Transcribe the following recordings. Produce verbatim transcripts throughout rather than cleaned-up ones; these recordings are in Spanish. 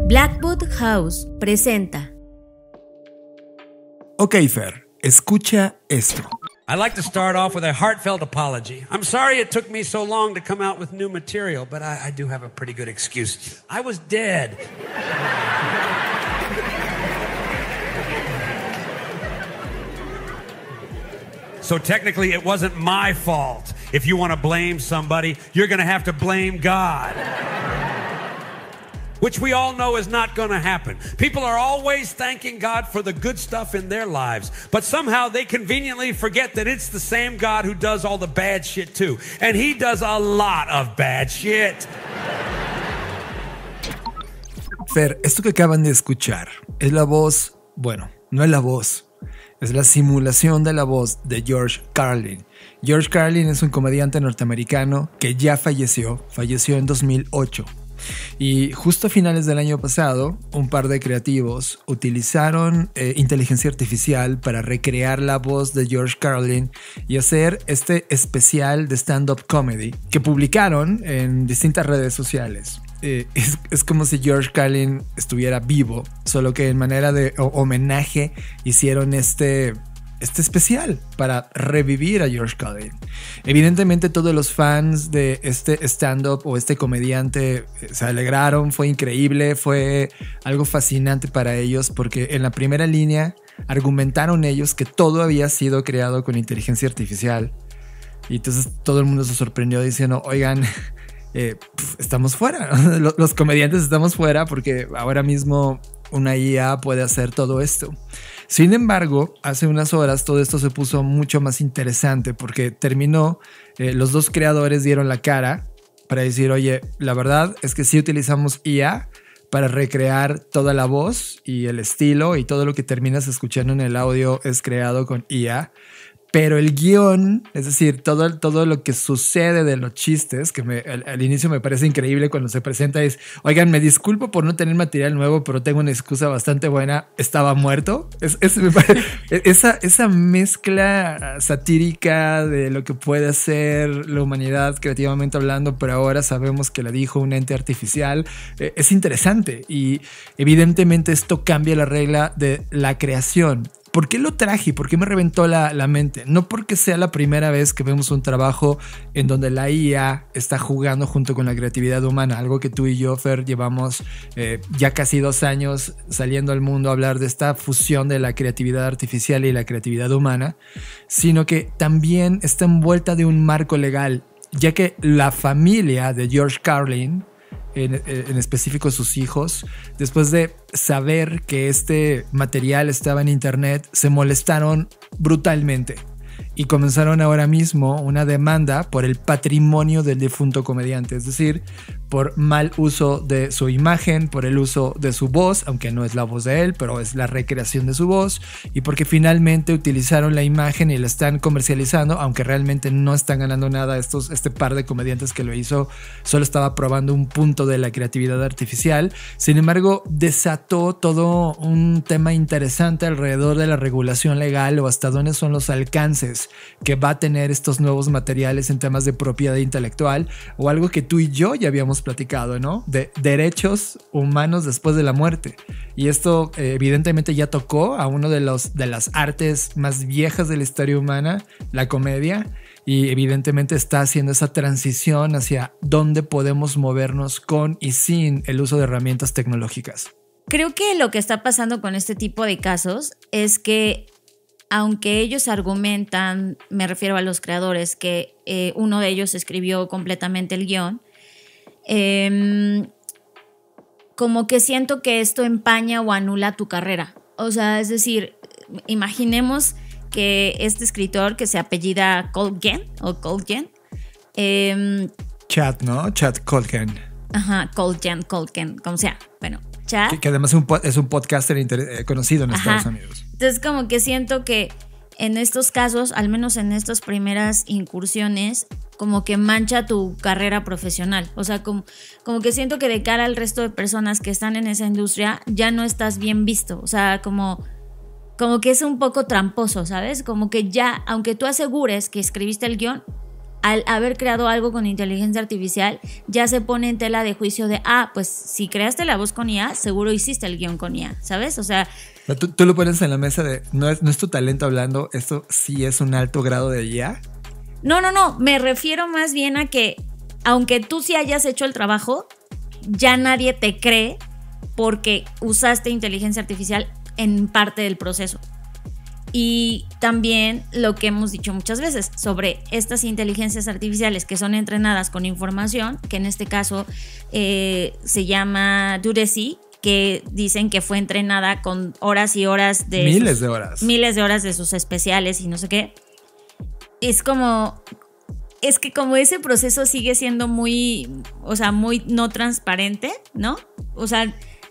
Blackwood House presenta. Ok, Fer, escucha esto. I'd like to start off with a heartfelt apology. I'm sorry it took me so long to come out with new material, but I, I do have a pretty good excuse. I was dead. So technically, it wasn't my fault. If you want to blame somebody, you're going to have to blame God. Which we all know is not going to happen. People are always thanking God for the good stuff in their lives, but somehow they conveniently forget that it's the same God who does all the bad shit too. And he does a lot of bad shit. Fer, esto que acaban de escuchar es la voz, bueno, no es la voz, es la simulación de la voz de George Carlin. George Carlin es un comediante norteamericano que ya falleció, falleció en dos mil ocho. Y justo a finales del año pasado, un par de creativos utilizaron eh, inteligencia artificial para recrear la voz de George Carlin y hacer este especial de stand-up comedy que publicaron en distintas redes sociales. Eh, es, es como si George Carlin estuviera vivo, solo que en manera de o, homenaje hicieron este... este especial para revivir a George Carlin. Evidentemente todos los fans de este stand-up o este comediante se alegraron, fue increíble, fue algo fascinante para ellos porque en la primera línea argumentaron ellos que todo había sido creado con inteligencia artificial y entonces todo el mundo se sorprendió diciendo, oigan, eh, pf, estamos fuera, los, los comediantes estamos fuera porque ahora mismo una I A puede hacer todo esto. Sin embargo, hace unas horas todo esto se puso mucho más interesante porque terminó, eh, los dos creadores dieron la cara para decir, oye, la verdad es que sí utilizamos I A para recrear toda la voz y el estilo y todo lo que terminas escuchando en el audio es creado con I A. Pero el guión, es decir, todo, todo lo que sucede de los chistes, que me, al, al inicio me parece increíble cuando se presenta es, oigan, me disculpo por no tener material nuevo, pero tengo una excusa bastante buena, estaba muerto. Es, es, me parece, esa, esa mezcla satírica de lo que puede hacer la humanidad creativamente hablando, pero ahora sabemos que la dijo un ente artificial, eh, es interesante y evidentemente esto cambia la regla de la creación. ¿Por qué lo traje? ¿Por qué me reventó la, la mente? No porque sea la primera vez que vemos un trabajo en donde la I A está jugando junto con la creatividad humana, algo que tú y yo, Fer, llevamos eh, ya casi dos años saliendo al mundo a hablar de esta fusión de la creatividad artificial y la creatividad humana, sino que también está envuelta de un marco legal, ya que la familia de George Carlin, En, en específico sus hijos, después de saber que este material estaba en internet, se molestaron brutalmente y comenzaron ahora mismo una demanda por el patrimonio del difunto comediante, es decir, por mal uso de su imagen, por el uso de su voz, aunque no es la voz de él, pero es la recreación de su voz, y porque finalmente utilizaron la imagen y la están comercializando, aunque realmente no están ganando nada. Estos, este par de comediantes que lo hizo solo estaba probando un punto de la creatividad artificial. Sin embargo, desató todo un tema interesante alrededor de la regulación legal o hasta dónde son los alcances que va a tener estos nuevos materiales en temas de propiedad intelectual o algo que tú y yo ya habíamos platicado, ¿no? De derechos humanos después de la muerte. Y esto eh, evidentemente ya tocó a uno de, los, de las artes más viejas de la historia humana, la comedia, y evidentemente está haciendo esa transición hacia dónde podemos movernos con y sin el uso de herramientas tecnológicas. Creo que lo que está pasando con este tipo de casos es que aunque ellos argumentan, me refiero a los creadores, que eh, uno de ellos escribió completamente el guión, eh, como que siento que esto empaña o anula tu carrera. O sea, es decir, imaginemos que este escritor que se apellida Colgan o Colgan. Eh, Chad, ¿no? Chad Colgan. Ajá, Colgan, Colgan, como sea. Bueno, Chad. Que, que además es un, es un podcaster inter- conocido en Ajá. Estados Unidos. Entonces, como que siento que en estos casos, al menos en estas primeras incursiones, como que mancha tu carrera profesional. O sea, como, como que siento que de cara al resto de personas que están en esa industria ya no estás bien visto. O sea, como, como que es un poco tramposo, ¿sabes? Como que ya, aunque tú asegures que escribiste el guión, al haber creado algo con inteligencia artificial, ya se pone en tela de juicio de, ah, pues si creaste la voz con I A, seguro hiciste el guión con I A, ¿sabes? O sea... Tú, tú lo pones en la mesa de, no es, no es tu talento hablando, esto sí es un alto grado de I A. No, no, no, me refiero más bien a que, aunque tú sí hayas hecho el trabajo, ya nadie te cree porque usaste inteligencia artificial en parte del proceso. Y también lo que hemos dicho muchas veces sobre estas inteligencias artificiales que son entrenadas con información, que en este caso eh, se llama Dudesy, que dicen que fue entrenada con horas y horas de... Miles sus, de horas. Miles de horas de sus especiales y no sé qué. Es como... Es que como ese proceso sigue siendo muy, o sea, muy no transparente, ¿no? O sea...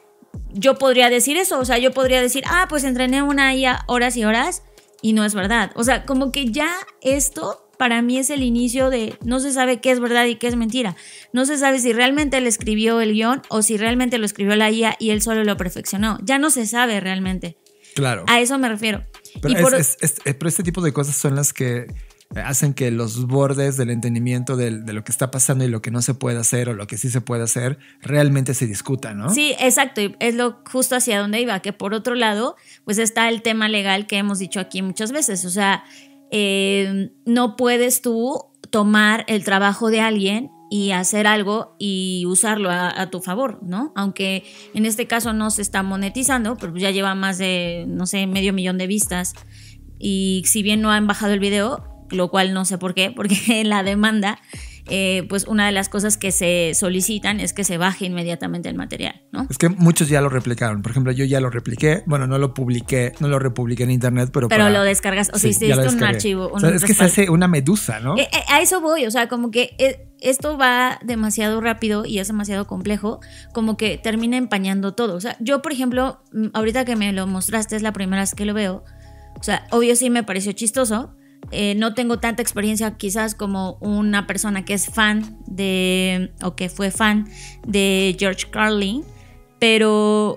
Yo podría decir eso, o sea, yo podría decir, ah, pues entrené una I A horas y horas y no es verdad. O sea, como que ya esto para mí es el inicio de no se sabe qué es verdad y qué es mentira. No se sabe si realmente él escribió el guión o si realmente lo escribió la I A y él solo lo perfeccionó. Ya no se sabe realmente. Claro. A eso me refiero. Pero, y es, por... es, es, pero este tipo de cosas son las que hacen que los bordes del entendimiento de, de lo que está pasando y lo que no se puede hacer o lo que sí se puede hacer realmente se discutan, ¿no? Sí, exacto, y es lo justo hacia donde iba, que por otro lado, pues está el tema legal que hemos dicho aquí muchas veces, o sea, eh, no puedes tú tomar el trabajo de alguien y hacer algo y usarlo a, a tu favor, ¿no? Aunque en este caso no se está monetizando, pero ya lleva más de, no sé, medio millón de vistas y si bien no han bajado el video, lo cual no sé por qué, porque en la demanda, eh, pues una de las cosas que se solicitan es que se baje inmediatamente el material, ¿no? Es que muchos ya lo replicaron. Por ejemplo, yo ya lo repliqué. Bueno, no lo publiqué, no lo republiqué en internet, pero Pero para... lo descargas, o sea, sí, hiciste un archivo. Un o sea, es que se hace una medusa, ¿no? Eh, eh, a eso voy, o sea, como que eh, esto va demasiado rápido y es demasiado complejo, como que termina empañando todo. O sea, yo, por ejemplo, ahorita que me lo mostraste, es la primera vez que lo veo. O sea, obvio sí me pareció chistoso. Eh, no tengo tanta experiencia quizás como una persona que es fan de, o que fue fan de George Carlin, pero,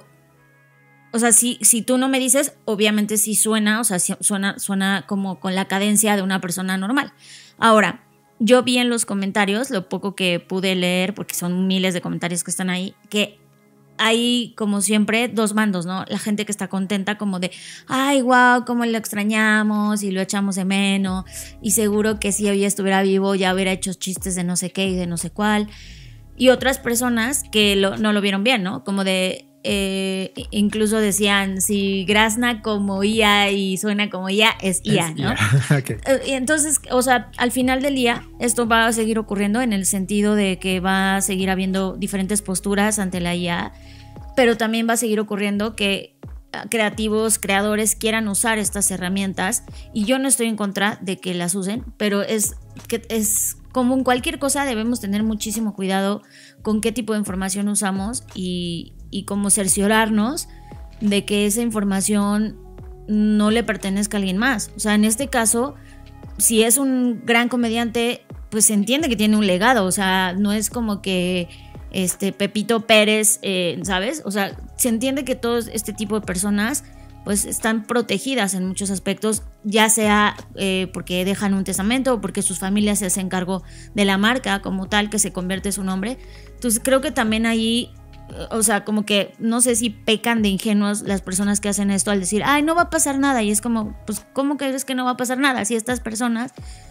o sea, si, si tú no me dices, obviamente sí suena, o sea, suena, suena como con la cadencia de una persona normal. Ahora, yo vi en los comentarios, lo poco que pude leer, porque son miles de comentarios que están ahí, que hay, como siempre, dos bandos, ¿no? La gente que está contenta como de, ay, wow, cómo lo extrañamos y lo echamos de menos y seguro que si hoy estuviera vivo ya hubiera hecho chistes de no sé qué y de no sé cuál. Y otras personas que lo, no lo vieron bien, ¿no? Como de, eh, incluso decían, si grazna como I A y suena como I A, es I A, es ¿no? I A. Okay. Y entonces, o sea, al final del día, esto va a seguir ocurriendo en el sentido de que va a seguir habiendo diferentes posturas ante la I A, pero también va a seguir ocurriendo que creativos, creadores quieran usar estas herramientas y yo no estoy en contra de que las usen, pero es que es como en cualquier cosa debemos tener muchísimo cuidado con qué tipo de información usamos y, y como cerciorarnos de que esa información no le pertenezca a alguien más. O sea, en este caso, si es un gran comediante, pues se entiende que tiene un legado, o sea, no es como que este Pepito Pérez, eh, ¿sabes? O sea, se entiende que todo este tipo de personas pues están protegidas en muchos aspectos, ya sea eh, porque dejan un testamento o porque sus familias se hacen cargo de la marca como tal, que se convierte en su nombre. Entonces creo que también ahí, o sea, como que no sé si pecan de ingenuos las personas que hacen esto al decir, ay, no va a pasar nada, y es como, pues, ¿cómo crees que no va a pasar nada? Si estas personas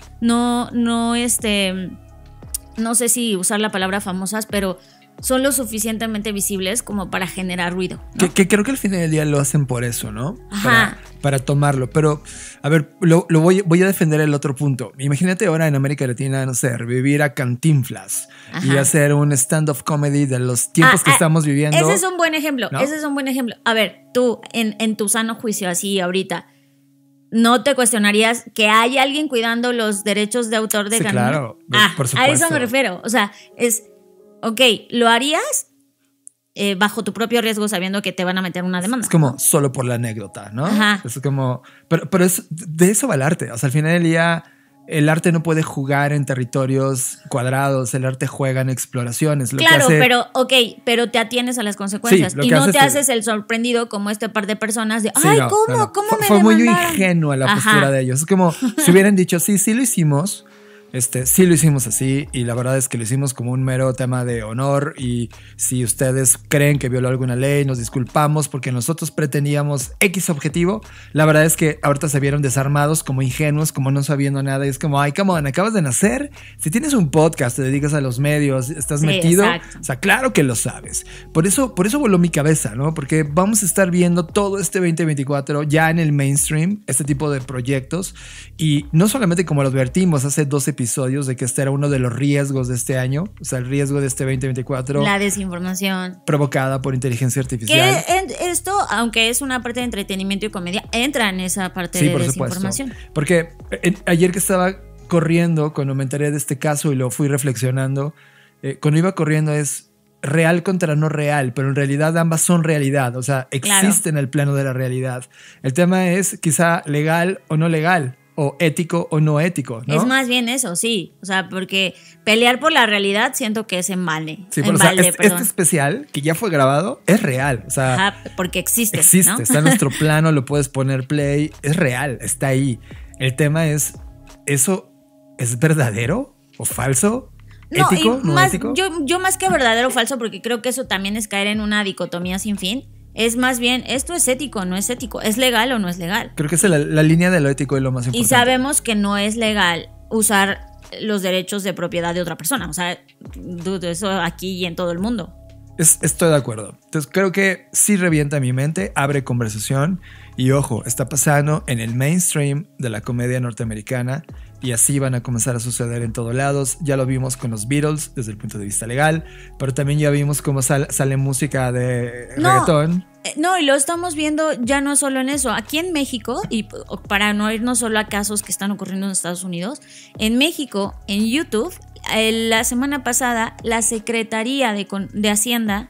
no, no, este, no sé si usar la palabra famosas, pero son lo suficientemente visibles como para generar ruido, ¿no? Que, que creo que al final del día lo hacen por eso, ¿no? Ajá. Para, para tomarlo. Pero, a ver, lo, lo voy, voy a defender el otro punto. Imagínate ahora en América Latina, no sé, revivir a Cantinflas. Ajá. Y hacer un stand-up comedy de los tiempos ah, que ah, estamos viviendo. Ese es un buen ejemplo, ¿no? Ese es un buen ejemplo. A ver, tú, en, en tu sano juicio, así ahorita, ¿no te cuestionarías que hay alguien cuidando los derechos de autor de sí, Cantinflas? Claro, ah, por supuesto. A eso me refiero. O sea, es... Ok, ¿lo harías eh, bajo tu propio riesgo sabiendo que te van a meter una demanda? Es como solo por la anécdota, ¿no? Ajá. Es como... Pero, pero es, de eso va el arte. O sea, al final del día, el arte no puede jugar en territorios cuadrados. El arte juega en exploraciones. Lo claro, que hace... pero ok, pero te atienes a las consecuencias. Sí, y no te es haces el sorprendido como este par de personas de, sí, ay, no, ¿cómo? No, no. ¿Cómo fue, me Fue muy demandaron? ingenua la Ajá. postura de ellos. Es como si hubieran dicho, sí, sí lo hicimos. Este, sí lo hicimos así y la verdad es que lo hicimos como un mero tema de honor y si ustedes creen que violó alguna ley, nos disculpamos porque nosotros pretendíamos X objetivo. La verdad es que ahorita se vieron desarmados, como ingenuos, como no sabiendo nada y es como, ay, come on, acabas de nacer. Si tienes un podcast, te dedicas a los medios, estás sí, metido, exacto. O sea, claro que lo sabes. Por eso, por eso voló mi cabeza, ¿no? Porque vamos a estar viendo todo este veinte veinticuatro ya en el mainstream, este tipo de proyectos y no solamente como lo advertimos hace dos episodios de que este era uno de los riesgos de este año, o sea, el riesgo de este veinte veinticuatro. La desinformación. Provocada por inteligencia artificial. Que en, esto, aunque es una parte de entretenimiento y comedia, entra en esa parte sí, de por desinformación. Supuesto. Porque en, ayer que estaba corriendo, cuando me enteré de este caso y lo fui reflexionando, eh, cuando iba corriendo es real contra no real, pero en realidad ambas son realidad, o sea, existen en el plano de la realidad. El tema es quizá legal o no legal, o ético o no ético, ¿no? Es más bien eso, sí. O sea, porque pelear por la realidad siento que es en vale. Sí, en pero o sea, balde, este, este especial que ya fue grabado es real. O sea, ajá, porque existe. Existe, ¿no? Está en nuestro plano, lo puedes poner play, es real, está ahí. El tema es, ¿eso es verdadero o falso? No, ¿Ético? y ¿No más, ético? Yo, yo más que verdadero o falso, porque creo que eso también es caer en una dicotomía sin fin. Es más bien, esto es ético o no es ético, es legal o no es legal. Creo que es la, la línea de lo ético y lo más importante. Y sabemos que no es legal usar los derechos de propiedad de otra persona. O sea, dude, eso aquí y en todo el mundo. Es, estoy de acuerdo. Entonces creo que sí revienta mi mente, abre conversación y ojo, está pasando en el mainstream de la comedia norteamericana y así van a comenzar a suceder en todos lados. Ya lo vimos con los Beatles desde el punto de vista legal, pero también ya vimos cómo sal, sale música de no, reggaetón. No, y lo estamos viendo ya no solo en eso. Aquí en México, y para no irnos solo a casos que están ocurriendo en Estados Unidos, en México, en YouTube, la semana pasada, la Secretaría de, de Hacienda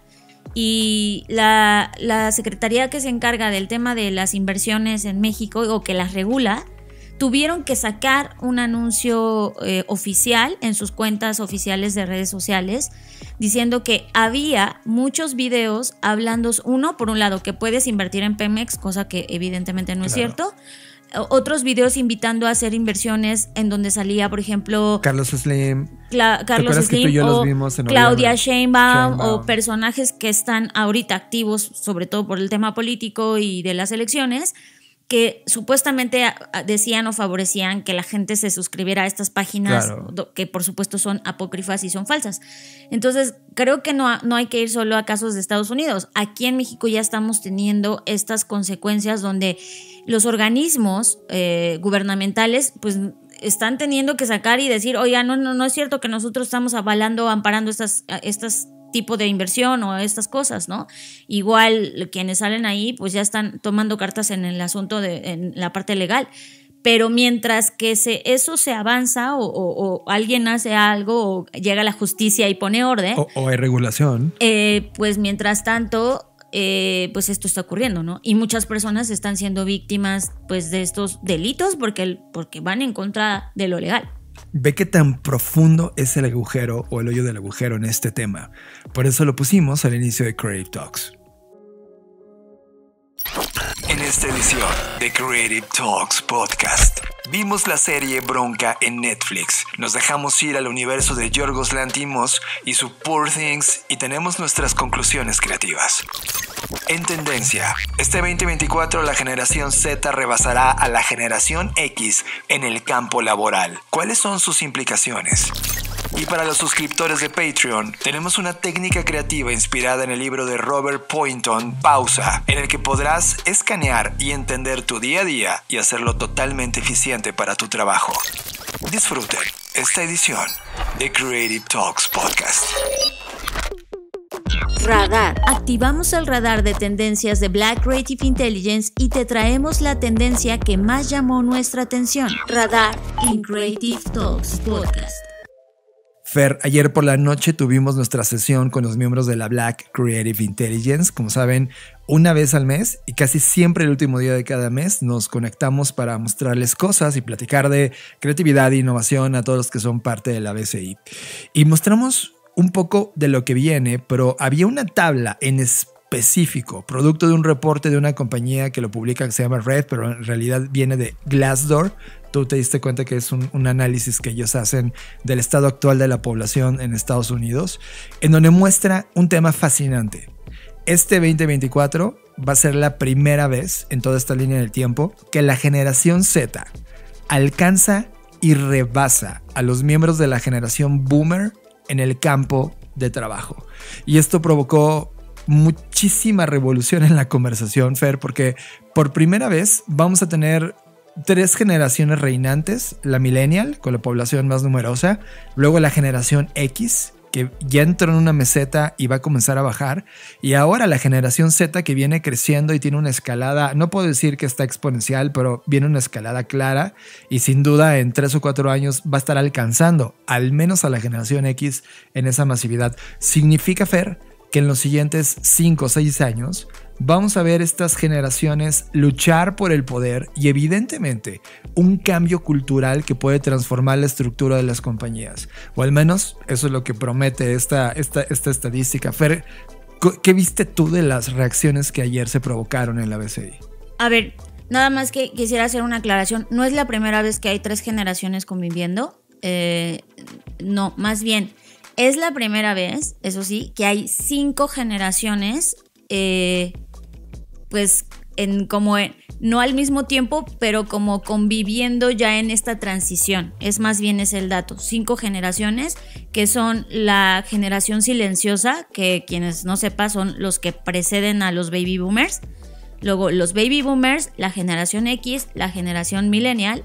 y la, la Secretaría que se encarga del tema de las inversiones en México o que las regula, tuvieron que sacar un anuncio eh, oficial en sus cuentas oficiales de redes sociales diciendo que había muchos videos hablando, uno, por un lado, que puedes invertir en Pemex, cosa que evidentemente no es claro. cierto. Otros videos invitando a hacer inversiones en donde salía, por ejemplo, Carlos Slim, Cla- Carlos Slim que tú y yo o los vimos en Claudia Sheinbaum, Sheinbaum o personajes que están ahorita activos, sobre todo por el tema político y de las elecciones, que supuestamente decían o favorecían que la gente se suscribiera a estas páginas, claro, que por supuesto son apócrifas y son falsas. Entonces creo que no, no hay que ir solo a casos de Estados Unidos. Aquí en México ya estamos teniendo estas consecuencias donde los organismos eh, gubernamentales pues están teniendo que sacar y decir, oiga, no, no, no es cierto que nosotros estamos avalando, amparando estas, estas tipo de inversión o estas cosas, ¿no? Igual quienes salen ahí pues ya están tomando cartas en el asunto de en la parte legal, pero mientras que se, eso se avanza o, o, o alguien hace algo o llega la justicia y pone orden o, o hay regulación, eh, pues mientras tanto eh, pues esto está ocurriendo, ¿no? Y muchas personas están siendo víctimas pues de estos delitos porque, porque van en contra de lo legal. Ve qué tan profundo es el agujero o el hoyo del agujero en este tema. Por eso lo pusimos al inicio de Creative Talks. En esta edición de Creative Talks Podcast, vimos la serie Bronca en Netflix. Nos dejamos ir al universo de Yorgos Lanthimos y su Poor Things y tenemos nuestras conclusiones creativas. En tendencia, este veinte veinticuatro la generación Z rebasará a la generación X en el campo laboral. ¿Cuáles son sus implicaciones? Y para los suscriptores de Patreon, tenemos una técnica creativa inspirada en el libro de Robert Poynton, Pausa, en el que podrás escanear y entender tu día a día y hacerlo totalmente eficiente para tu trabajo. Disfruten esta edición de Creative Talks Podcast. Radar. Activamos el radar de tendencias de Black Creative Intelligence y te traemos la tendencia que más llamó nuestra atención. Radar en Creative Talks Podcast. Fer, ayer por la noche tuvimos nuestra sesión con los miembros de la Black Creative Intelligence. Como saben, una vez al mes y casi siempre el último día de cada mes nos conectamos para mostrarles cosas y platicar de creatividad e innovación a todos los que son parte de la B C I. Y mostramos un poco de lo que viene, pero había una tabla en específico específico, producto de un reporte de una compañía que lo publica que se llama Red, pero en realidad viene de Glassdoor. Tú te diste cuenta que es un, un análisis que ellos hacen del estado actual de la población en Estados Unidos, en donde muestra un tema fascinante. Este veinte veinticuatro va a ser la primera vez en toda esta línea del tiempo que la generación Z alcanza y rebasa a los miembros de la generación Boomer en el campo de trabajo. Y esto provocó muchísima revolución en la conversación, Fer, porque por primera vez vamos a tener tres generaciones reinantes: la millennial, con la población más numerosa, luego la generación X, que ya entró en una meseta y va a comenzar a bajar, y ahora la generación Z, que viene creciendo y tiene una escalada, no puedo decir que está exponencial, pero viene una escalada clara, y sin duda en tres o cuatro años va a estar alcanzando al menos a la generación X en esa masividad. Significa, Fer, que en los siguientes cinco o seis años vamos a ver estas generaciones luchar por el poder y evidentemente un cambio cultural que puede transformar la estructura de las compañías. O al menos eso es lo que promete esta, esta, esta estadística. Fer, ¿qué viste tú de las reacciones que ayer se provocaron en la B C I? A ver, nada más que quisiera hacer una aclaración. No es la primera vez que hay tres generaciones conviviendo. Eh, no, más bien, es la primera vez, eso sí, que hay cinco generaciones, eh, pues en como en, no al mismo tiempo, pero como conviviendo ya en esta transición. Es más bien ese el dato. Cinco generaciones que son la generación silenciosa, que quienes no sepan son los que preceden a los baby boomers. Luego los baby boomers, la generación X, la generación millennial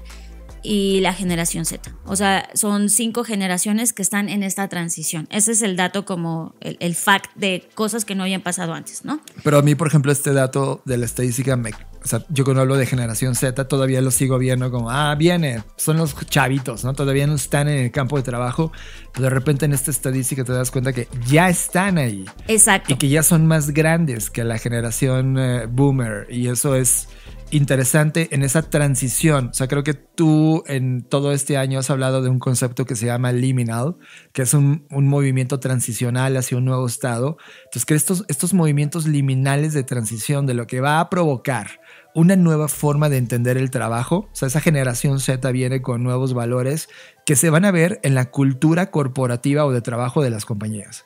y la generación Z. O sea, son cinco generaciones que están en esta transición. Ese es el dato, como el, el fact de cosas que no habían pasado antes, ¿no? Pero a mí, por ejemplo, este dato de la estadística, me, o sea, yo cuando hablo de generación Z todavía lo sigo viendo como, ah, viene, son los chavitos, ¿no? Todavía no están en el campo de trabajo, pero de repente en esta estadística te das cuenta que ya están ahí. Exacto. Y que ya son más grandes que la generación eh, Boomer, y eso es interesante en esa transición. O sea, creo que tú en todo este año has hablado de un concepto que se llama liminal, que es un, un movimiento transicional hacia un nuevo estado. Entonces, que estos, estos movimientos liminales de transición, de lo que va a provocar una nueva forma de entender el trabajo, o sea, esa generación Z viene con nuevos valores que se van a ver en la cultura corporativa o de trabajo de las compañías.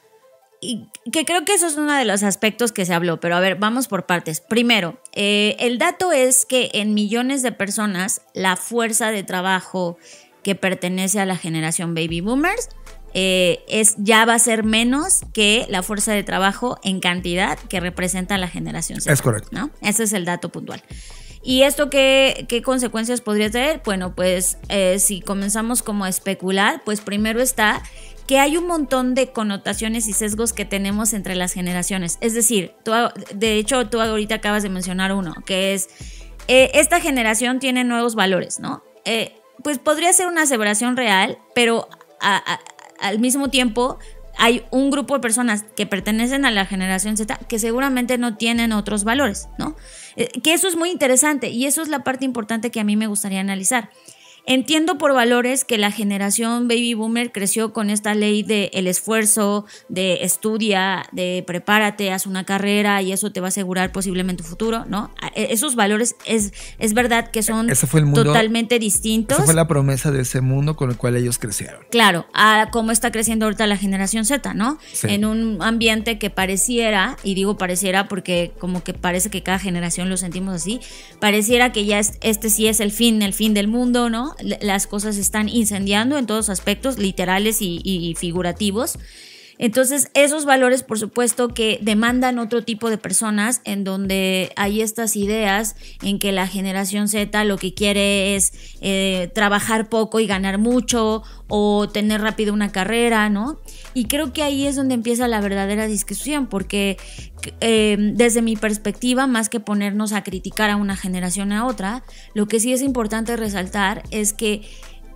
Y que creo que eso es uno de los aspectos que se habló, pero a ver, vamos por partes. Primero, eh, el dato es que en millones de personas la fuerza de trabajo que pertenece a la generación baby boomers eh, es, ya va a ser menos que la fuerza de trabajo en cantidad que representa la generación Z. Es correcto, ¿no? Ese es el dato puntual. ¿Y esto qué, qué consecuencias podría tener? Bueno, pues eh, si comenzamos como a especular, pues primero está que hay un montón de connotaciones y sesgos que tenemos entre las generaciones. Es decir, tú, de hecho, tú ahorita acabas de mencionar uno, que es, eh, esta generación tiene nuevos valores, ¿no? Eh, pues podría ser una aseveración real, pero a, a, al mismo tiempo hay un grupo de personas que pertenecen a la generación Z que seguramente no tienen otros valores, ¿no? Eh, que eso es muy interesante y eso es la parte importante que a mí me gustaría analizar. Entiendo por valores que la generación baby boomer creció con esta ley de el esfuerzo, de estudia, de prepárate, haz una carrera y eso te va a asegurar posiblemente tu futuro, ¿no? Esos valores es, es verdad que son ese fue el mundo, totalmente distintos. Esa fue la promesa de ese mundo con el cual ellos crecieron. Claro, a cómo está creciendo ahorita la generación Z, ¿no? Sí. En un ambiente que pareciera, y digo pareciera porque como que parece que cada generación lo sentimos así, pareciera que ya es, este sí es el fin, el fin del mundo, ¿no? Las cosas se están incendiando en todos aspectos, literales y, y figurativos. Entonces, esos valores, por supuesto, que demandan otro tipo de personas, en donde hay estas ideas en que la generación Z lo que quiere es eh, trabajar poco y ganar mucho, o tener rápido una carrera, ¿no? Y creo que ahí es donde empieza la verdadera discusión, porque eh, desde mi perspectiva, más que ponernos a criticar a una generación a otra, lo que sí es importante resaltar es que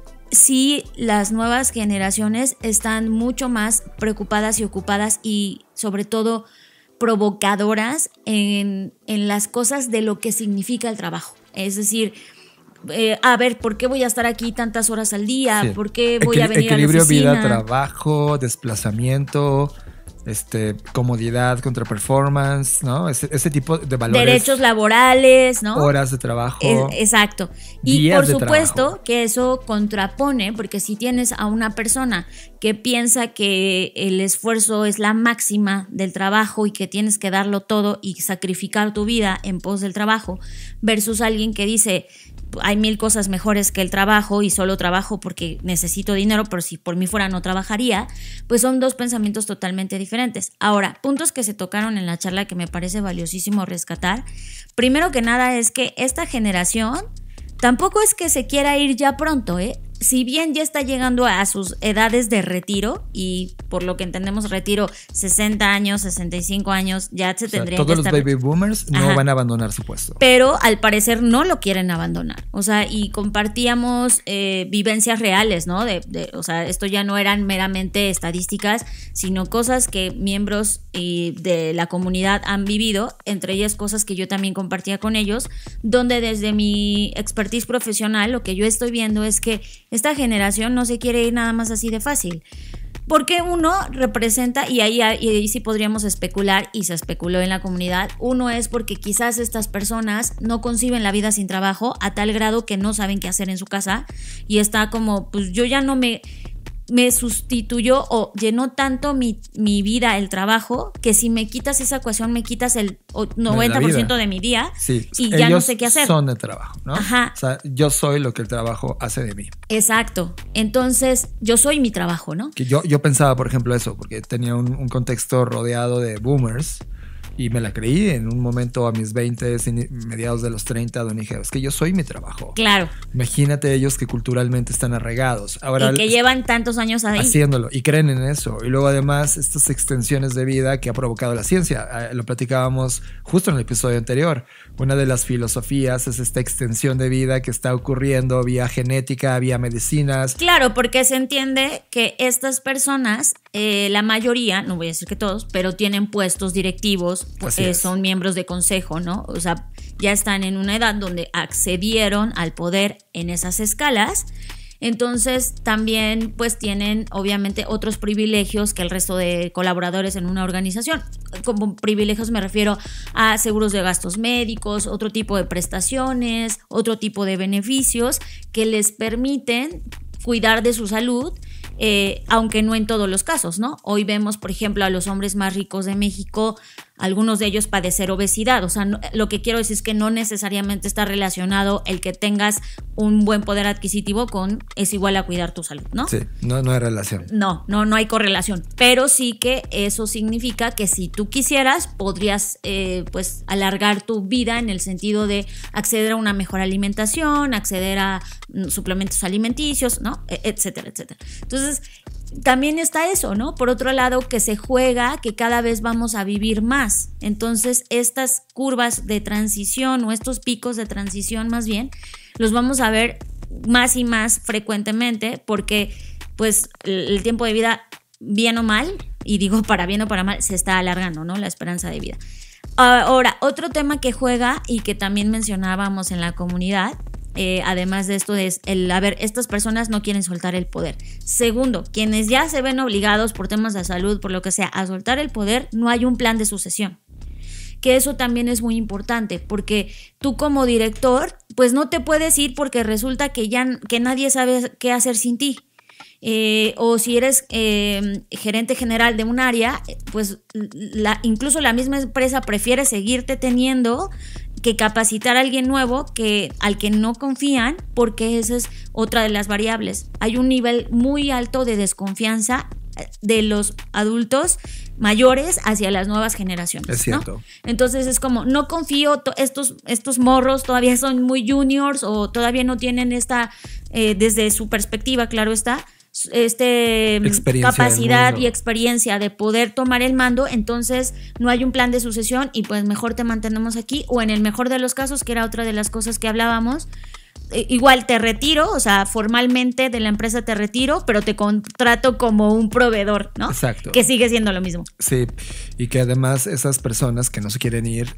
sí, las nuevas generaciones están mucho más preocupadas y ocupadas y sobre todo provocadoras en, en las cosas de lo que significa el trabajo. Es decir, eh, a ver, ¿por qué voy a estar aquí tantas horas al día? Sí. ¿Por qué voy Equil- a venir equilibrio a la oficina? vida, trabajo, desplazamiento, este, comodidad contra performance, ¿no? Ese, ese tipo de valores. Derechos laborales, ¿no? Horas de trabajo. Es, exacto. Y días por de supuesto trabajo. que eso contrapone, porque si tienes a una persona que piensa que el esfuerzo es la máxima del trabajo y que tienes que darlo todo y sacrificar tu vida en pos del trabajo, versus alguien que dice, hay mil cosas mejores que el trabajo y solo trabajo porque necesito dinero, pero si por mí fuera no trabajaría, pues son dos pensamientos totalmente diferentes. Ahora, puntos que se tocaron en la charla que me parece valiosísimo rescatar. Primero que nada es que esta generación tampoco es que se quiera ir ya pronto, ¿eh? Si bien ya está llegando a sus edades de retiro, y por lo que entendemos retiro sesenta años, sesenta y cinco años, ya se O sea, tendrían todos que los estar... baby boomers no Ajá. van a abandonar su puesto. Pero al parecer no lo quieren abandonar. O sea, y compartíamos eh, vivencias reales, ¿no? De, de, o sea, esto ya no eran meramente estadísticas, sino cosas que miembros y de la comunidad han vivido, entre ellas cosas que yo también compartía con ellos, donde desde mi expertise profesional lo que yo estoy viendo es que esta generación no se quiere ir nada más así de fácil. Porque uno representa, y ahí, y ahí sí podríamos especular, y se especuló en la comunidad, uno es porque quizás estas personas no conciben la vida sin trabajo a tal grado que no saben qué hacer en su casa y está como, pues yo ya no me... me sustituyó o llenó tanto mi, mi vida el trabajo que si me quitas esa ecuación me quitas el noventa por ciento de mi día sí, y ya no sé qué hacer. Son el trabajo, ¿no? Ajá. O sea, yo soy lo que el trabajo hace de mí. Exacto. Entonces, yo soy mi trabajo, ¿no? Que yo, yo pensaba, por ejemplo, eso, porque tenía un, un contexto rodeado de boomers. Y me la creí en un momento a mis veinte, mediados de los treinta, donde dije, es que yo soy mi trabajo. Claro. Imagínate ellos que culturalmente están arraigados. Ahora, y que llevan tantos años ahí. Haciéndolo y creen en eso. Y luego además estas extensiones de vida que ha provocado la ciencia. Eh, lo platicábamos justo en el episodio anterior. Una de las filosofías es esta extensión de vida que está ocurriendo vía genética, vía medicinas. Claro, porque se entiende que estas personas, eh, la mayoría, no voy a decir que todos, pero tienen puestos directivos, eh, son miembros de consejo, ¿no? O sea, ya están en una edad donde accedieron al poder en esas escalas. Entonces también pues tienen obviamente otros privilegios que el resto de colaboradores en una organización. Como privilegios me refiero a seguros de gastos médicos, otro tipo de prestaciones, otro tipo de beneficios que les permiten cuidar de su salud, eh, aunque no en todos los casos, ¿no? Hoy vemos, por ejemplo, a los hombres más ricos de México, algunos de ellos padecer obesidad. O sea, no, lo que quiero decir es que no necesariamente está relacionado el que tengas un buen poder adquisitivo con es igual a cuidar tu salud, ¿no? Sí, no, no hay relación. No, no, no hay correlación. Pero sí que eso significa que si tú quisieras, podrías eh, pues alargar tu vida en el sentido de acceder a una mejor alimentación, acceder a mm, suplementos alimenticios, ¿no? Etcétera, etcétera. Entonces, también está eso, ¿no? Por otro lado, que se juega que cada vez vamos a vivir más. Entonces, estas curvas de transición o estos picos de transición más bien, los vamos a ver más y más frecuentemente porque, pues, el tiempo de vida, bien o mal, y digo para bien o para mal, se está alargando, ¿no? La esperanza de vida. Ahora, otro tema que juega y que también mencionábamos en la comunidad, Eh, además de esto es el, a ver, estas personas no quieren soltar el poder. Segundo, quienes ya se ven obligados por temas de salud, por lo que sea, a soltar el poder, no hay un plan de sucesión. Que eso también es muy importante, porque tú como director, pues no te puedes ir porque resulta que ya que nadie sabe qué hacer sin ti. Eh, o si eres eh, gerente general de un área, pues la, incluso la misma empresa prefiere seguirte teniendo que capacitar a alguien nuevo que, al que no confían, porque esa es otra de las variables. Hay un nivel muy alto de desconfianza de los adultos mayores hacia las nuevas generaciones. Es cierto. ¿no? Entonces es como, no confío, estos, estos morros todavía son muy juniors o todavía no tienen esta, eh, desde su perspectiva, claro está, este capacidad y experiencia de poder tomar el mando, entonces no hay un plan de sucesión y pues mejor te mantenemos aquí, o en el mejor de los casos, que era otra de las cosas que hablábamos, eh, igual te retiro, o sea, formalmente de la empresa te retiro, pero te contrato como un proveedor, ¿no? Exacto. Que sigue siendo lo mismo. Sí, y que además esas personas que no se quieren ir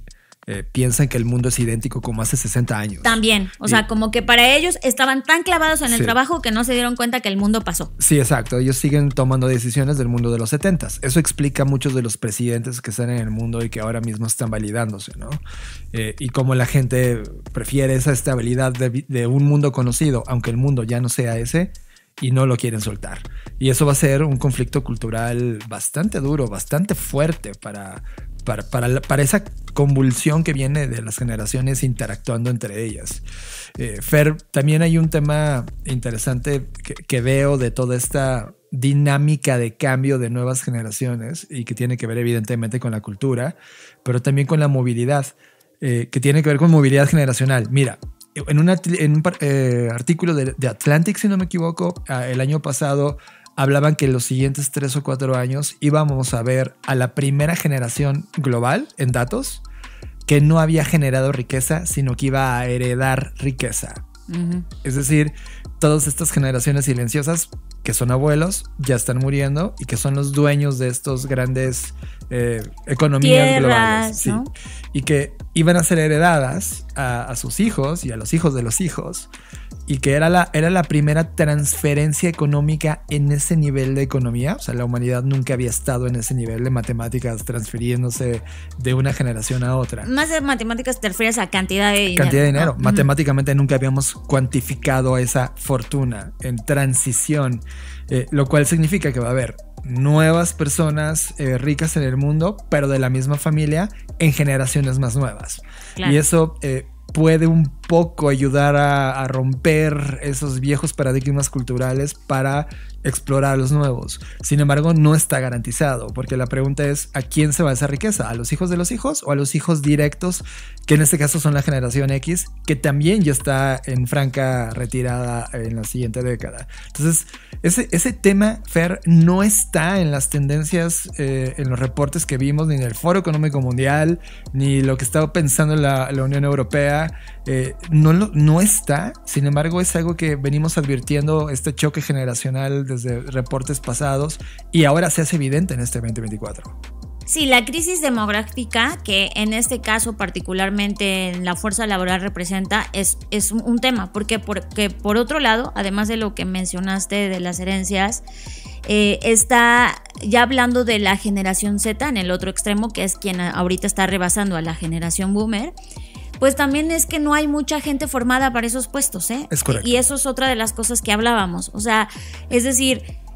eh, piensan que el mundo es idéntico como hace sesenta años. También, o y, sea, como que para ellos estaban tan clavados en el sí. trabajo que no se dieron cuenta que el mundo pasó. Sí, exacto, ellos siguen tomando decisiones del mundo de los setentas. Eso explica muchos de los presidentes que están en el mundo y que ahora mismo están validándose, ¿no? Eh, y cómo la gente prefiere esa estabilidad de, de un mundo conocido, aunque el mundo ya no sea ese, y no lo quieren soltar. Y eso va a ser un conflicto cultural bastante duro, bastante fuerte para, para, para, para esa convulsión que viene de las generaciones interactuando entre ellas. Eh, Fer, también hay un tema interesante que, que veo de toda esta dinámica de cambio de nuevas generaciones y que tiene que ver evidentemente con la cultura, pero también con la movilidad, eh, que tiene que ver con movilidad generacional. Mira, En un, en un eh, artículo de, de Atlantic, si no me equivoco, eh, el año pasado hablaban que en los siguientes tres o cuatro años íbamos a ver a la primera generación global en datos que no había generado riqueza, sino que iba a heredar riqueza. Uh-huh. Es decir, todas estas generaciones silenciosas que son abuelos ya están muriendo y que son los dueños de estos grandes eh, economías Tierras, globales, sí, ¿no? Y que iban a ser heredadas a, a sus hijos y a los hijos de los hijos, y que era la, era la primera transferencia económica en ese nivel de economía. O sea, la humanidad nunca había estado en ese nivel de matemáticas transfiriéndose de una generación a otra. Más de matemáticas te refieres a cantidad de dinero. Cantidad de dinero. ¿No? Matemáticamente nunca habíamos cuantificado esa fortuna en transición, eh, lo cual significa que va a haber nuevas personas eh, ricas en el mundo, pero de la misma familia en generaciones más nuevas. Claro. Y eso eh, puede un poco ayudar a, a romper esos viejos paradigmas culturales para explorar los nuevos. Sin embargo, no está garantizado, porque la pregunta es: ¿a quién se va esa riqueza? ¿A los hijos de los hijos o a los hijos directos, que en este caso son la generación X, que también ya está en franca retirada en la siguiente década? Entonces, ese, ese tema, Fer, no está en las tendencias, eh, en los reportes que vimos, ni en el Foro Económico Mundial, ni lo que estaba pensando la, la Unión Europea. Eh, no, lo, no está. Sin embargo, es algo que venimos advirtiendo, este choque generacional desde reportes pasados, y ahora se hace evidente en este veinte veinticuatro. Sí, la crisis demográfica, que en este caso particularmente en la fuerza laboral representa, es, es un tema, porque, porque por otro lado, además de lo que mencionaste de las herencias, eh, está ya hablando de la generación Z en el otro extremo, que es quien ahorita está rebasando a la generación boomer. Pues también es que no hay mucha gente formada para esos puestos, ¿eh? Es correcto. Y eso es otra de las cosas que hablábamos. O sea, es decir,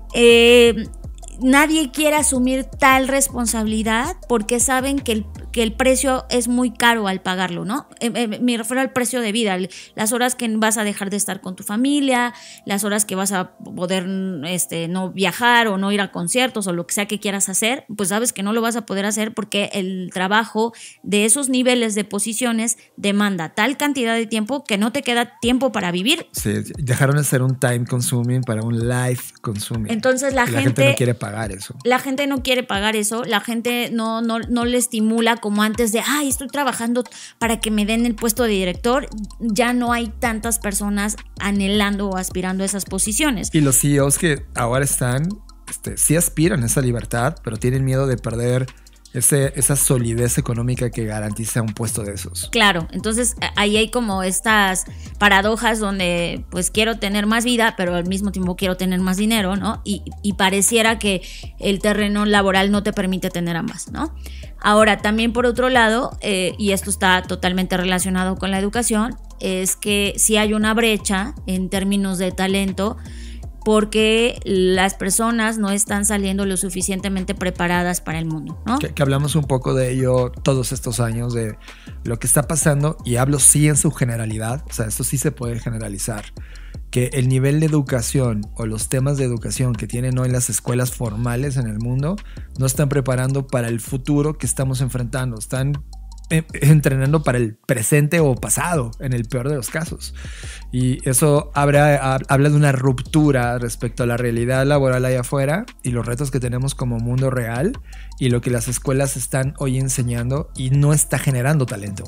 eh, nadie quiere asumir tal responsabilidad porque saben que el, que el precio es muy caro al pagarlo, ¿no? Eh, eh, me refiero al precio de vida, las horas que vas a dejar de estar con tu familia, las horas que vas a poder este, no viajar o no ir a conciertos o lo que sea que quieras hacer, pues sabes que no lo vas a poder hacer porque el trabajo de esos niveles de posiciones demanda tal cantidad de tiempo que no te queda tiempo para vivir. Sí, dejaron de ser un time consuming para un life consuming. Entonces la, la gente, gente no quiere pagar eso. La gente no quiere pagar eso, la gente no, no, no le estimula como antes de, ay, estoy trabajando para que me den el puesto de director. Ya no hay tantas personas anhelando o aspirando a esas posiciones. Y los C E Os que ahora están, este, sí aspiran a esa libertad, pero tienen miedo de perder ese, esa solidez económica que garantiza un puesto de esos. Claro, entonces ahí hay como estas paradojas donde pues quiero tener más vida, pero al mismo tiempo quiero tener más dinero, ¿no? Y, y pareciera que el terreno laboral no te permite tener ambas, ¿no? Ahora, también por otro lado, eh, y esto está totalmente relacionado con la educación, es que sí hay una brecha en términos de talento, porque las personas no están saliendo lo suficientemente preparadas para el mundo, ¿no? Que, que hablamos un poco de ello todos estos años, de lo que está pasando, y hablo sí en su generalidad, o sea, esto sí se puede generalizar, que el nivel de educación o los temas de educación que tienen hoy las escuelas formales en el mundo no están preparando para el futuro que estamos enfrentando, están entrenando para el presente o pasado en el peor de los casos, y eso habla, habla de una ruptura respecto a la realidad laboral allá afuera y los retos que tenemos como mundo real y lo que las escuelas están hoy enseñando, y no está generando talento.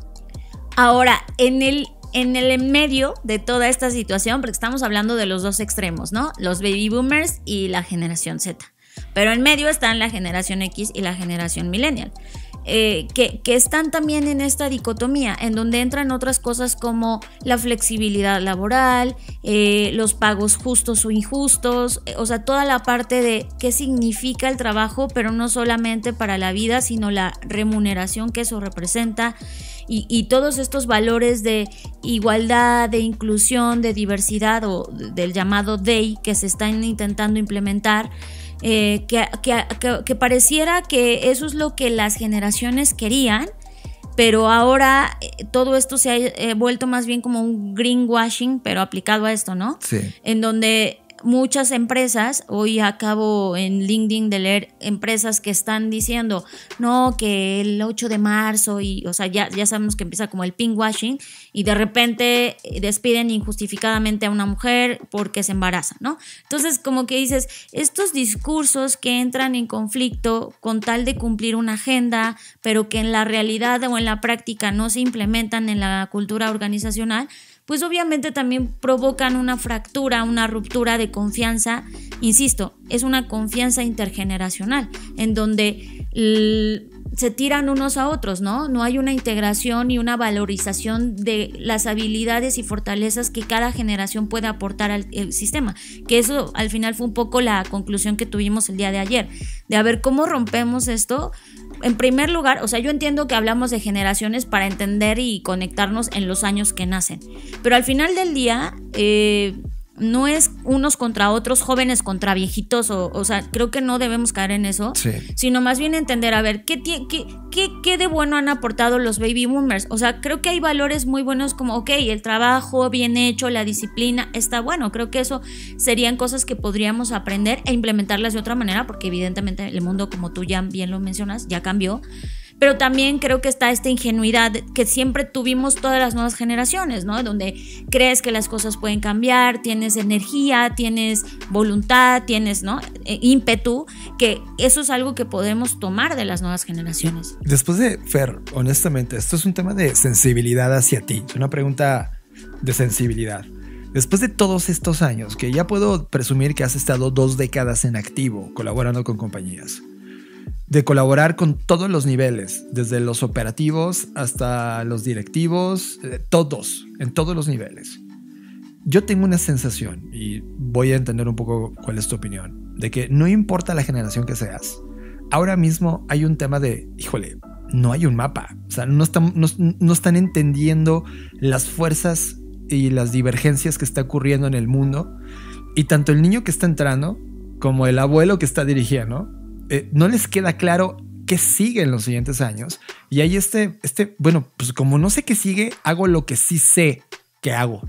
Ahora, en el En el medio de toda esta situación, porque estamos hablando de los dos extremos, ¿no? Los baby boomers y la generación Z, pero en medio están la generación X y la generación millennial. eh, que, que están también en esta dicotomía, en donde entran otras cosas como la flexibilidad laboral, eh, los pagos justos o injustos, eh, o sea, toda la parte de qué significa el trabajo, pero no solamente para la vida, sino la remuneración que eso representa. Y, y todos estos valores de igualdad, de inclusión, de diversidad o del llamado D E I que se están intentando implementar, eh, que, que, que, que pareciera que eso es lo que las generaciones querían, pero ahora eh, todo esto se ha eh, vuelto más bien como un greenwashing, pero aplicado a esto, ¿no? Sí. En donde muchas empresas, hoy acabo en LinkedIn de leer empresas que están diciendo, no, que el ocho de marzo, y, o sea, ya, ya sabemos que empieza como el pinkwashing, y de repente despiden injustificadamente a una mujer porque se embaraza, ¿no? Entonces, como que dices, estos discursos que entran en conflicto con tal de cumplir una agenda, pero que en la realidad o en la práctica no se implementan en la cultura organizacional, pues obviamente también provocan una fractura, una ruptura de confianza. Insisto, es una confianza intergeneracional, en donde l- se tiran unos a otros, ¿no? No hay una integración y una valorización de las habilidades y fortalezas que cada generación puede aportar al el sistema, que eso al final fue un poco la conclusión que tuvimos el día de ayer, de a ver cómo rompemos esto. En primer lugar, o sea, yo entiendo que hablamos de generaciones para entender y conectarnos en los años que nacen, pero al final del día eh, no es unos contra otros, jóvenes contra viejitos, o, o sea, creo que no debemos caer en eso, Sí. sino más bien entender, a ver, ¿qué, qué, qué, qué de bueno han aportado los baby boomers? O sea, creo que hay valores muy buenos como, ok, el trabajo bien hecho, la disciplina, está bueno, creo que eso serían cosas que podríamos aprender e implementarlas de otra manera, porque evidentemente el mundo, como tú ya bien lo mencionas, ya cambió. Pero también creo que está esta ingenuidad que siempre tuvimos todas las nuevas generaciones, ¿no? Donde crees que las cosas pueden cambiar, tienes energía, tienes voluntad, tienes, ¿no? E- ímpetu, que eso es algo que podemos tomar de las nuevas generaciones. Después de, Fer, honestamente, esto es un tema de sensibilidad hacia ti. Es una pregunta de sensibilidad. Después de todos estos años, que ya puedo presumir que has estado dos décadas en activo colaborando con compañías, de colaborar con todos los niveles, desde los operativos hasta los directivos, eh, todos, en todos los niveles. Yo tengo una sensación, y voy a entender un poco cuál es tu opinión, de que no importa la generación que seas, ahora mismo hay un tema de, híjole, no hay un mapa. O sea, no están, no, no están entendiendo las fuerzas y las divergencias que está ocurriendo en el mundo. Y tanto el niño que está entrando como el abuelo que está dirigiendo, eh, no les queda claro qué sigue en los siguientes años. Y hay este, este, bueno, pues como no sé qué sigue, hago lo que sí sé que hago.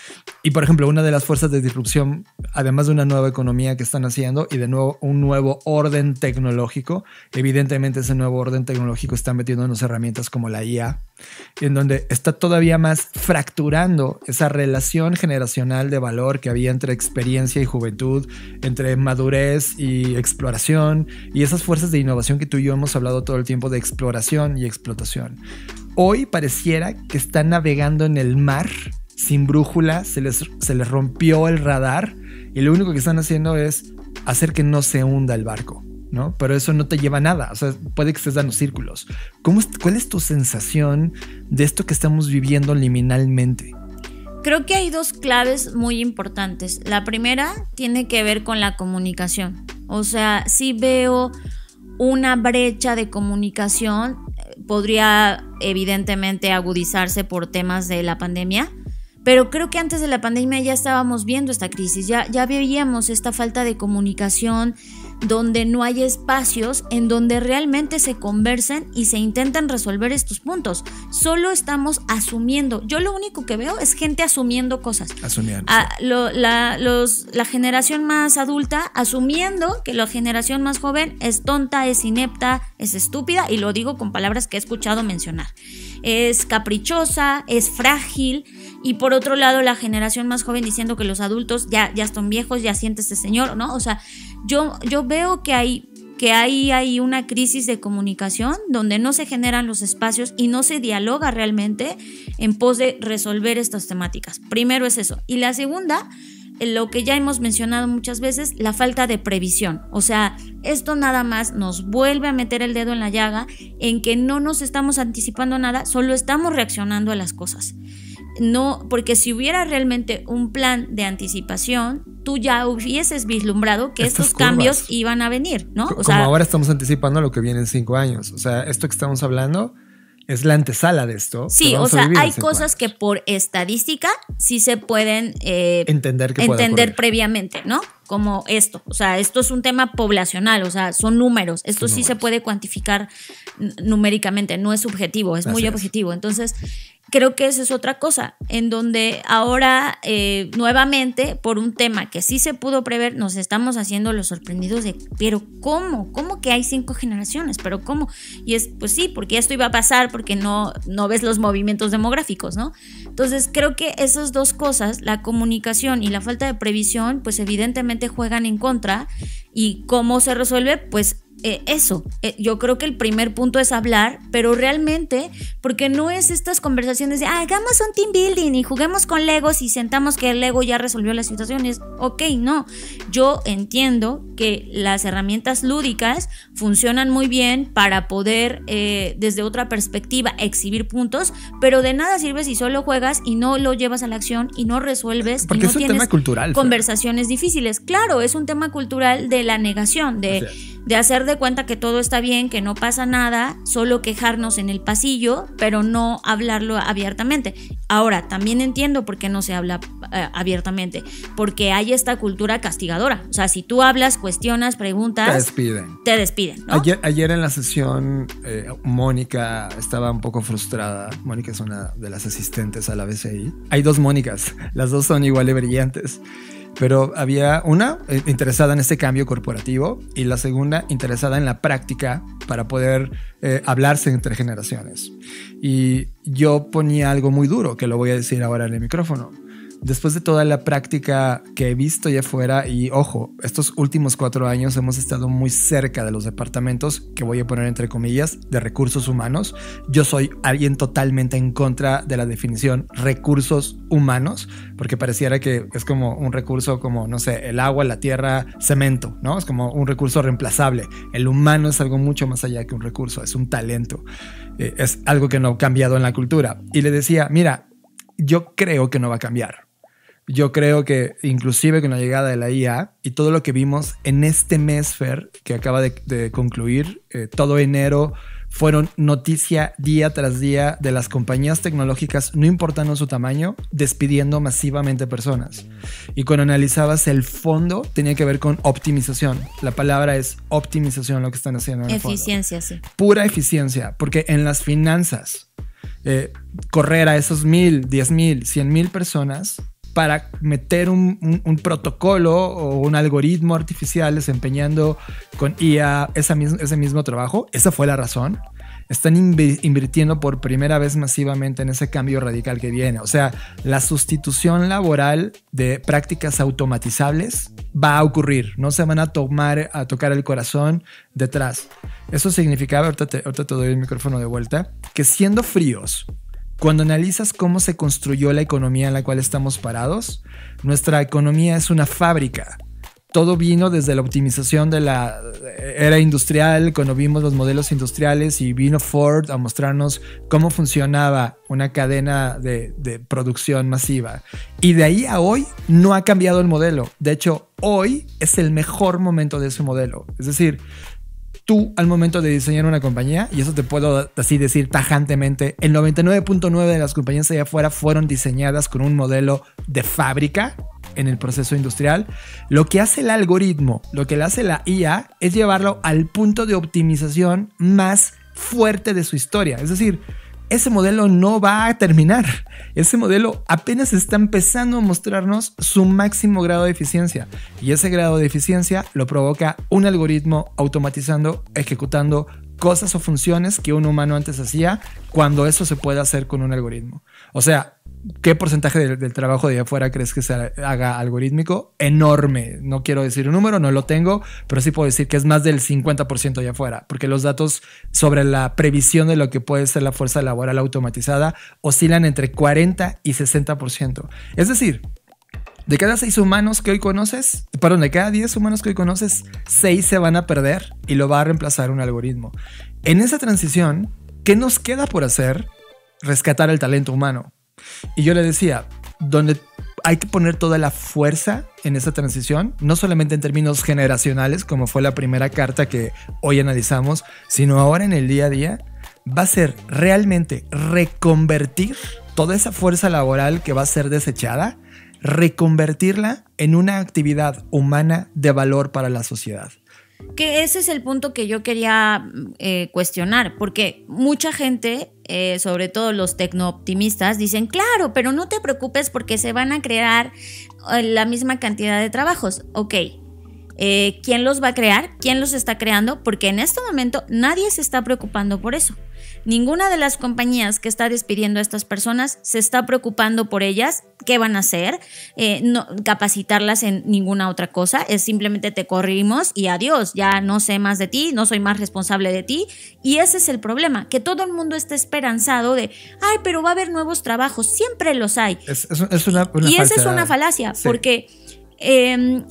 Y por ejemplo, una de las fuerzas de disrupción, además de una nueva economía que están haciendo y de nuevo un nuevo orden tecnológico, evidentemente ese nuevo orden tecnológico está metiéndonos herramientas como la I A, en donde está todavía más fracturando esa relación generacional de valor que había entre experiencia y juventud, entre madurez y exploración, y esas fuerzas de innovación que tú y yo hemos hablado todo el tiempo de exploración y explotación. Hoy pareciera que están navegando en el mar sin brújula, se les, se les rompió el radar y lo único que están haciendo es hacer que no se hunda el barco, ¿no? Pero eso no te lleva a nada, o sea, puede que estés dando círculos. ¿Cómo es, ¿Cuál es tu sensación de esto que estamos viviendo liminalmente? Creo que hay dos claves muy importantes. La primera tiene que ver con la comunicación. O sea, sí veo una brecha de comunicación, podría evidentemente agudizarse por temas de la pandemia, pero creo que antes de la pandemia ya estábamos viendo esta crisis, ya, ya veíamos esta falta de comunicación, donde no hay espacios en donde realmente se conversen y se intentan resolver estos puntos. Solo estamos asumiendo. Yo lo único que veo es gente asumiendo cosas. Asumiendo. A, lo, la, los, la generación más adulta asumiendo que la generación más joven es tonta, es inepta, es estúpida, y lo digo con palabras que he escuchado mencionar. Es caprichosa, es frágil. Y por otro lado, la generación más joven diciendo que los adultos ya, ya están viejos, ya siente este señor, ¿no? O sea, yo, yo veo que hay, que hay, hay una crisis de comunicación donde no se generan los espacios y no se dialoga realmente en pos de resolver estas temáticas. Primero es eso. Y la segunda, lo que ya hemos mencionado muchas veces, la falta de previsión. O sea, esto nada más nos vuelve a meter el dedo en la llaga en que no nos estamos anticipando nada, solo estamos reaccionando a las cosas. No, porque si hubiera realmente un plan de anticipación, tú ya hubieses vislumbrado que Estas estos curvas. cambios iban a venir, ¿no? O Como sea, ahora estamos anticipando lo que viene en cinco años. O sea, esto que estamos hablando es la antesala de esto. sí, o sea, hay cosas que por estadística sí se pueden eh, entender, que puede entender ocurrir. previamente, ¿no? Como esto. O sea, esto es un tema poblacional, o sea, son números. Esto Son sí se números. puede cuantificar n- numéricamente, no es subjetivo, es Así muy es. objetivo. Entonces, creo que esa es otra cosa, en donde ahora eh, nuevamente, por un tema que sí se pudo prever, nos estamos haciendo los sorprendidos de, pero ¿cómo? ¿Cómo que hay cinco generaciones? ¿Pero cómo? Y es, pues sí, porque esto iba a pasar, porque no, no ves los movimientos demográficos, ¿no? Entonces, creo que esas dos cosas, la comunicación y la falta de previsión, pues evidentemente juegan en contra. ¿Y cómo se resuelve? Pues Eh, eso, eh, yo creo que el primer punto es hablar, pero realmente, porque no es estas conversaciones de ah, hagamos un team building y juguemos con Legos y sentamos que el Lego ya resolvió la situación. Es ok, no, yo entiendo que las herramientas lúdicas funcionan muy bien para poder eh, desde otra perspectiva exhibir puntos, pero de nada sirve si solo juegas y no lo llevas a la acción y no resuelves. Porque y no es un tienes tema cultural, Fer. conversaciones difíciles. Claro, es un tema cultural de la negación, de, Así es. de hacer de cuenta que todo está bien, que no pasa nada, solo quejarnos en el pasillo, pero no hablarlo abiertamente. Ahora, también entiendo por qué no se habla eh, abiertamente, porque hay esta cultura castigadora. O sea, si tú hablas, cuestionas, preguntas, Te despiden. te despiden, ¿no? Ayer, ayer en la sesión, eh, Mónica estaba un poco frustrada. Mónica es una de las asistentes a la B C I. Hay dos Mónicas, las dos son igual de brillantes. Pero había una eh, interesada en este cambio corporativo y la segunda interesada en la práctica para poder eh, hablarse entre generaciones. Y yo ponía algo muy duro, que lo voy a decir ahora en el micrófono. Después de toda la práctica que he visto allá afuera, y ojo, estos últimos cuatro años hemos estado muy cerca de los departamentos, que voy a poner entre comillas, de recursos humanos. Yo soy alguien totalmente en contra de la definición recursos humanos, porque pareciera que es como un recurso como, no sé, el agua, la tierra, cemento, ¿no? Es como un recurso reemplazable. El humano es algo mucho más allá que un recurso, es un talento. Eh, es algo que no ha cambiado en la cultura. Y le decía, mira, yo creo que no va a cambiar. Yo creo que inclusive con la llegada de la I A y todo lo que vimos en este mes, Fer, que acaba de, de concluir, eh, todo enero fueron noticia día tras día de las compañías tecnológicas, no importando su tamaño, despidiendo masivamente personas. Y cuando analizabas el fondo, tenía que ver con optimización. La palabra es optimización lo que están haciendo en el fondo. Eficiencia, sí. Pura eficiencia, porque en las finanzas, eh, correr a esos mil, diez mil, cien mil personas para meter un, un, un protocolo o un algoritmo artificial desempeñando con I A esa mis, ese mismo trabajo, esa fue la razón. Están inv- invirtiendo por primera vez masivamente en ese cambio radical que viene. O sea, la sustitución laboral de prácticas automatizables va a ocurrir. No se van a tomar, a tocar el corazón detrás. Eso significaba, ahorita te, ahorita te doy el micrófono de vuelta, que siendo fríos, cuando analizas cómo se construyó la economía en la cual estamos parados, nuestra economía es una fábrica. Todo vino desde la optimización de la era industrial, cuando vimos los modelos industriales y vino Ford a mostrarnos cómo funcionaba una cadena de, de producción masiva. Y de ahí a hoy no ha cambiado el modelo. De hecho, hoy es el mejor momento de ese modelo. Es decir, tú al momento de diseñar una compañía, y eso te puedo así decir tajantemente, el noventa y nueve punto nueve de las compañías allá afuera fueron diseñadas con un modelo de fábrica en el proceso industrial. Lo que hace el algoritmo, lo que le hace la I A es llevarlo al punto de optimización más fuerte de su historia. Es decir, ese modelo no va a terminar. Ese modelo apenas está empezando a mostrarnos su máximo grado de eficiencia. Y ese grado de eficiencia lo provoca un algoritmo automatizando, ejecutando cosas o funciones que un humano antes hacía, cuando eso se puede hacer con un algoritmo. O sea, ¿qué porcentaje del, del trabajo de afuera crees que se haga algorítmico? Enorme. No quiero decir un número, no lo tengo, pero sí puedo decir que es más del cincuenta por ciento allá afuera, porque los datos sobre la previsión de lo que puede ser la fuerza laboral automatizada oscilan entre cuarenta y sesenta por ciento. Es decir, De cada seis humanos que hoy conoces, perdón, de cada diez humanos que hoy conoces, seis se van a perder y lo va a reemplazar un algoritmo. En esa transición, ¿qué nos queda por hacer? Rescatar el talento humano. Y yo le decía, donde hay que poner toda la fuerza en esa transición, no solamente en términos generacionales, como fue la primera carta que hoy analizamos, sino ahora en el día a día, va a ser realmente reconvertir toda esa fuerza laboral que va a ser desechada, reconvertirla en una actividad humana de valor para la sociedad. Que ese es el punto que yo quería eh, cuestionar, porque mucha gente, eh, sobre todo los tecnooptimistas, dicen, claro, pero no te preocupes porque se van a crear eh, la misma cantidad de trabajos. Ok, eh, ¿quién los va a crear? ¿Quién los está creando? Porque en este momento nadie se está preocupando por eso. Ninguna de las compañías que está despidiendo a estas personas se está preocupando por ellas, qué van a hacer, eh, no, capacitarlas en ninguna otra cosa, es simplemente te corrimos y adiós, ya no sé más de ti, no soy más responsable de ti. Y ese es el problema, que todo el mundo está esperanzado de, ay, pero va a haber nuevos trabajos, siempre los hay. Es, es, es una, una y esa falsedad. es una falacia, Sí. porque... Eh,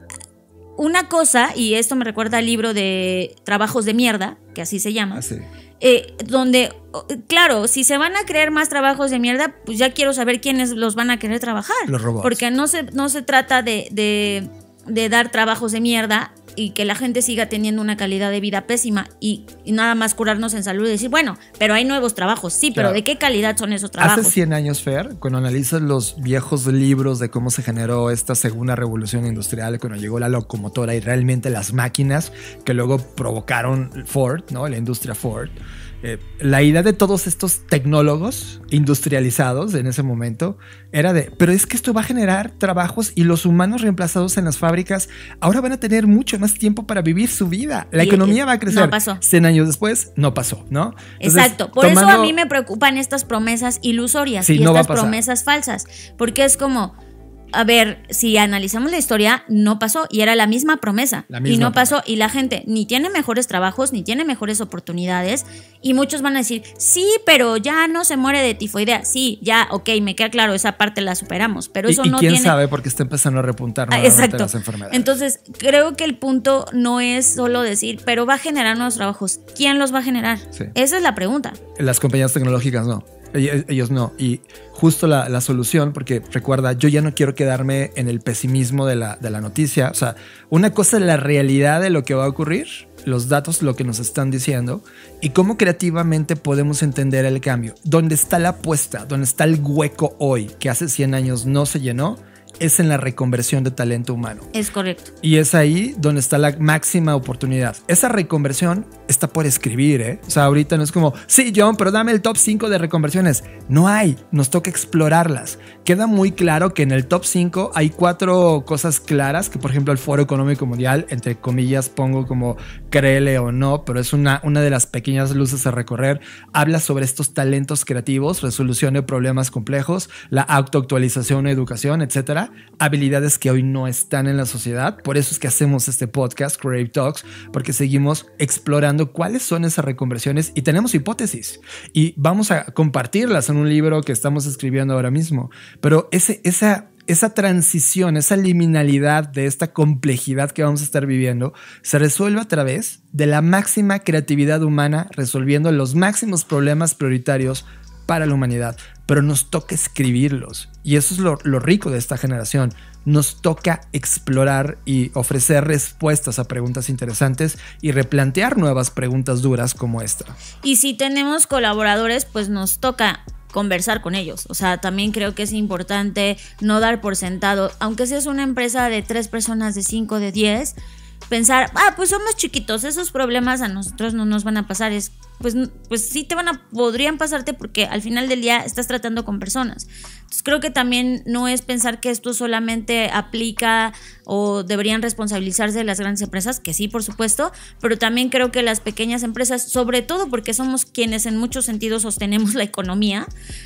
una cosa, y esto me recuerda al libro de Trabajos de Mierda, que así se llama, Así. eh, donde, claro, si se van a crear más trabajos de mierda, pues ya quiero saber quiénes los van a querer trabajar. Los robots. Porque no se, no se trata de, de, de dar trabajos de mierda y que la gente siga teniendo una calidad de vida pésima y, y nada más curarnos en salud y decir, bueno, pero hay nuevos trabajos, sí, pero Claro. ¿de qué calidad son esos trabajos? Hace cien años, Fer, cuando analizas los viejos libros de cómo se generó esta segunda revolución industrial, cuando llegó la locomotora y realmente las máquinas que luego provocaron Ford, ¿no? La industria Ford. Eh, la idea de todos estos tecnólogos industrializados en ese momento era de, pero es que esto va a generar trabajos y los humanos reemplazados en las fábricas ahora van a tener mucho más tiempo para vivir su vida. La Y, economía eh, va a crecer. no pasó. cien años después, no pasó, ¿no? Entonces, Exacto, por eso tomando- a mí me preocupan estas promesas ilusorias Sí, y no va a estas pasar. promesas falsas, porque es como, a ver, si analizamos la historia, no pasó y era la misma promesa La y misma no pasó promesa. y la gente ni tiene mejores trabajos, ni tiene mejores oportunidades y muchos van a decir, sí, pero ya no se muere de tifoidea, sí, ya, ok, me queda claro, esa parte la superamos, pero Y, eso y no quién tiene... sabe porque está empezando a repuntar Ah, nuevamente exacto. las enfermedades. Entonces, creo que el punto no es solo decir, pero va a generar nuevos trabajos. ¿Quién los va a generar? Sí. Esa es la pregunta. Las compañías tecnológicas no. Ellos, ellos no. Y justo la, la solución, porque recuerda, yo ya no quiero quedarme en el pesimismo de la, de la noticia. O sea, una cosa es la realidad de lo que va a ocurrir, los datos, lo que nos están diciendo, y cómo creativamente podemos entender el cambio. ¿Dónde está la apuesta? ¿Dónde está el hueco hoy que hace cien años no se llenó? Es en la reconversión de talento humano. Es correcto. Y es ahí donde está la máxima oportunidad. Esa reconversión está por escribir, ¿eh? O sea, ahorita no es como, sí, John, pero dame el top cinco de reconversiones. No hay, nos toca explorarlas. Queda muy claro que en el top cinco hay cuatro cosas claras que, por ejemplo, el Foro Económico Mundial, entre comillas, pongo como créele o no, pero es una, una de las pequeñas luces a recorrer, habla sobre estos talentos creativos, resolución de problemas complejos, la autoactualización, educación, etcétera. Habilidades que hoy no están en la sociedad. Por eso es que hacemos este podcast, Creative Talks, porque seguimos explorando cuáles son esas reconversiones y tenemos hipótesis y vamos a compartirlas en un libro que estamos escribiendo ahora mismo. Pero ese, esa, esa transición, esa liminalidad de esta complejidad que vamos a estar viviendo se resuelve a través de la máxima creatividad humana, resolviendo los máximos problemas prioritarios para la humanidad, pero nos toca escribirlos y eso es lo, lo rico de esta generación. Nos toca explorar y ofrecer respuestas a preguntas interesantes y replantear nuevas preguntas duras como esta. Y si tenemos colaboradores, pues nos toca conversar con ellos. O sea, también creo que es importante no dar por sentado, aunque seas una empresa de tres personas, de cinco, de diez, pensar, ah, pues somos chiquitos, esos problemas a nosotros no nos van a pasar. Es, pues, pues sí te van a, podrían pasarte porque al final del día estás tratando con personas. Entonces creo que también no es pensar que esto solamente aplica o deberían responsabilizarse de las grandes empresas, que sí, por supuesto, pero también creo que las pequeñas empresas, sobre todo porque somos quienes en muchos sentidos sostenemos la economía,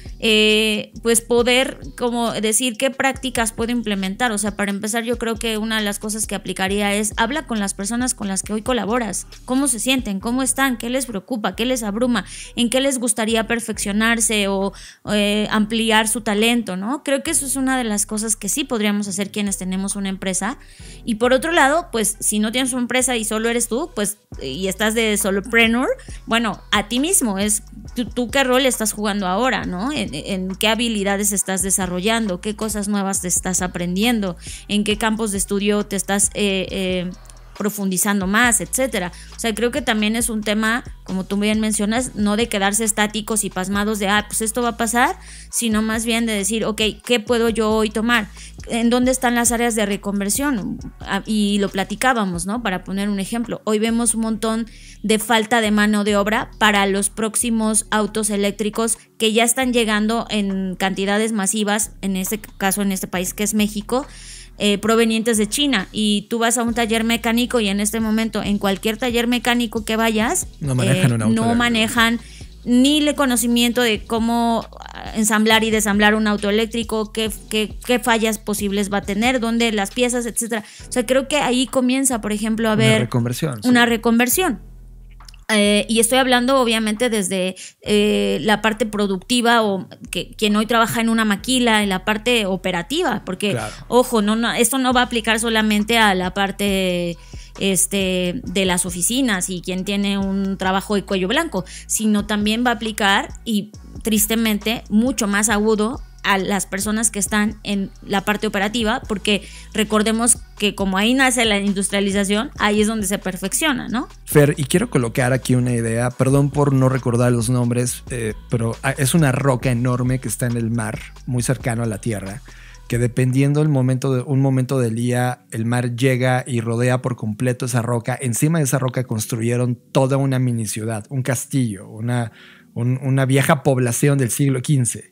eh, pues poder como decir qué prácticas puedo implementar. O sea, para empezar, yo creo que una de las cosas que aplicaría es habla con las personas con las que hoy colaboras, cómo se sienten, cómo están, qué les preocupa, qué les abruma, en qué les gustaría perfeccionarse o eh, ampliar su talento talento, ¿no? Creo que eso es una de las cosas que sí podríamos hacer quienes tenemos una empresa. Y por otro lado, pues si no tienes una empresa y solo eres tú, pues y estás de solopreneur, bueno, a ti mismo es tú, tú qué rol estás jugando ahora, ¿no? En, en qué habilidades estás desarrollando, qué cosas nuevas te estás aprendiendo, en qué campos de estudio te estás eh, eh, profundizando más, etcétera. O sea, creo que también es un tema, como tú bien mencionas, no de quedarse estáticos y pasmados de, ah, pues esto va a pasar, sino más bien de decir, ok, ¿qué puedo yo hoy tomar? ¿En dónde están las áreas de reconversión? Y lo platicábamos, ¿no? Para poner un ejemplo, hoy vemos un montón de falta de mano de obra para los próximos autos eléctricos que ya están llegando en cantidades masivas, en este caso en este país que es México, Eh, provenientes de China, y tú vas a un taller mecánico y en este momento en cualquier taller mecánico que vayas no manejan, eh, un auto no manejan ni el conocimiento de cómo ensamblar y desamblar un auto eléctrico, qué, qué, qué fallas posibles va a tener, dónde las piezas, etcétera. O sea, creo que ahí comienza, por ejemplo, a haber una reconversión. Una sí. reconversión. Eh, y estoy hablando obviamente desde eh, la parte productiva o que quien hoy trabaja en una maquila, en la parte operativa, porque claro. ojo, no, no, esto no va a aplicar solamente a la parte este, de las oficinas y quien tiene un trabajo de cuello blanco, sino también va a aplicar, y tristemente mucho más agudo, a las personas que están en la parte operativa, porque recordemos que como ahí nace la industrialización, ahí es donde se perfecciona, ¿no? Fer, y quiero colocar aquí una idea, perdón por no recordar los nombres, eh, pero es una roca enorme que está en el mar, muy cercano a la tierra, que dependiendo del momento de un momento del día, el mar llega y rodea por completo esa roca. Encima de esa roca construyeron toda una mini ciudad, un castillo, una, un, una vieja población del siglo quince.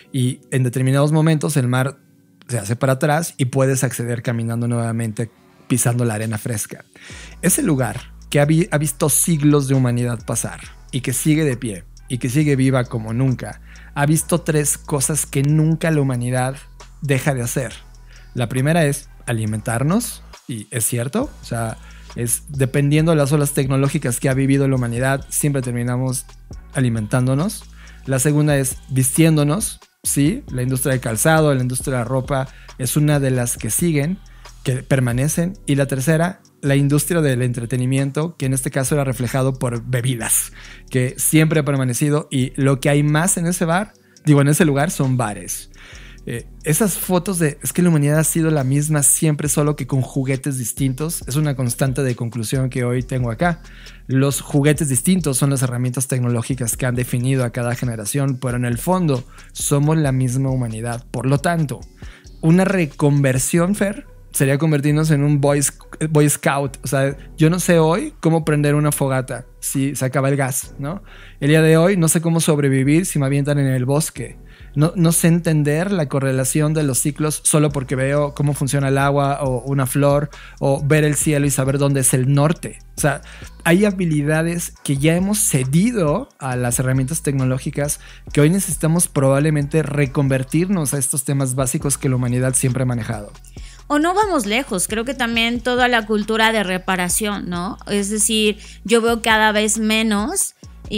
Y en determinados momentos el mar se hace para atrás y puedes acceder caminando nuevamente, pisando la arena fresca. Ese lugar que ha, vi- ha visto siglos de humanidad pasar y que sigue de pie y que sigue viva como nunca, ha visto tres cosas que nunca la humanidad deja de hacer. La primera es alimentarnos, y es cierto, o sea, es dependiendo de las olas tecnológicas que ha vivido la humanidad, siempre terminamos alimentándonos. La segunda es vistiéndonos. Sí, la industria del calzado, la industria de la ropa es una de las que siguen, que permanecen. Y la tercera, la industria del entretenimiento, que en este caso era reflejado por bebidas, que siempre ha permanecido. Y lo que hay más en ese bar, digo, en ese lugar, son bares. Eh, esas fotos de es que la humanidad ha sido la misma siempre, solo que con juguetes distintos, es una constante de conclusión que hoy tengo acá. Los juguetes distintos son las herramientas tecnológicas que han definido a cada generación, pero en el fondo somos la misma humanidad. Por lo tanto, una reconversión, Fer, sería convertirnos en un boy, boy scout. O sea, yo no sé hoy cómo prender una fogata si se acaba el gas, ¿no? El día de hoy no sé cómo sobrevivir si me avientan en el bosque. No, no sé entender la correlación de los ciclos solo porque veo cómo funciona el agua o una flor, o ver el cielo y saber dónde es el norte. O sea, hay habilidades que ya hemos cedido a las herramientas tecnológicas que hoy necesitamos probablemente reconvertirnos a estos temas básicos que la humanidad siempre ha manejado. O no vamos lejos, creo que también toda la cultura de reparación, ¿no? Es decir, yo veo cada vez menos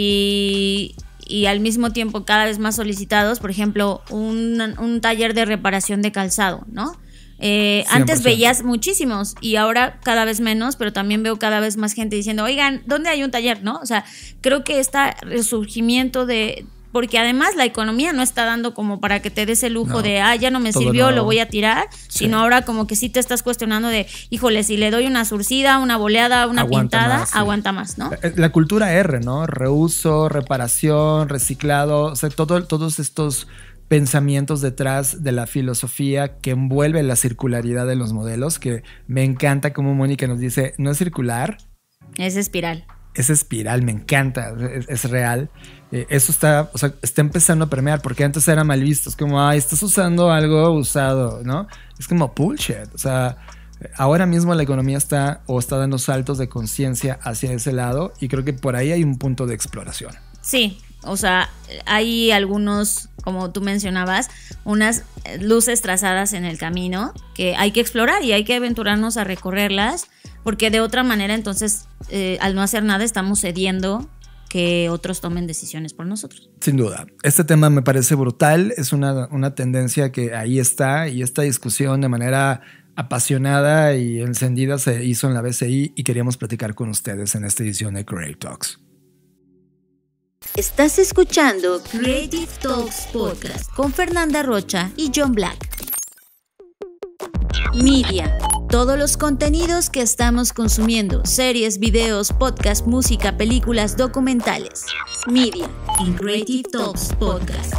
y... y al mismo tiempo cada vez más solicitados, por ejemplo, un, un taller de reparación de calzado, ¿no? Eh, antes veías muchísimos y ahora cada vez menos, pero también veo cada vez más gente diciendo, oigan, ¿dónde hay un taller? ¿No? O sea, creo que este resurgimiento de... Porque además la economía no está dando como para que te des el lujo no, de, ah, ya no me sirvió, nuevo. Lo voy a tirar, sí. Sino ahora como que sí te estás cuestionando de, híjole, si le doy una surcida, una boleada, una aguanta pintada, más, sí. Aguanta más, ¿no? La cultura R, ¿no? Reuso, reparación, reciclado, o sea, todo, todos estos pensamientos detrás de la filosofía que envuelve la circularidad de los modelos, que me encanta como Mónica nos dice, no es circular. Es espiral. Es espiral, me encanta, es, es real. Eh, eso está, o sea, está empezando a permear, porque antes era mal visto. Es como, ay, estás usando algo usado, ¿no? Es como bullshit. O sea, ahora mismo la economía está o está dando saltos de conciencia hacia ese lado, y creo que por ahí hay un punto de exploración. Sí, o sea, hay algunos, como tú mencionabas, unas luces trazadas en el camino que hay que explorar y hay que aventurarnos a recorrerlas, porque de otra manera entonces eh, al no hacer nada estamos cediendo que otros tomen decisiones por nosotros. Sin duda. Este tema me parece brutal. Es una, una tendencia que ahí está, y esta discusión de manera apasionada y encendida se hizo en la B C I y queríamos platicar con ustedes en esta edición de Creative Talks. Estás escuchando Creative Talks Podcast con Fernanda Rocha y John Black. Media. Todos los contenidos que estamos consumiendo, series, videos, podcasts, música, películas, documentales. Media en Creative Talks Podcast.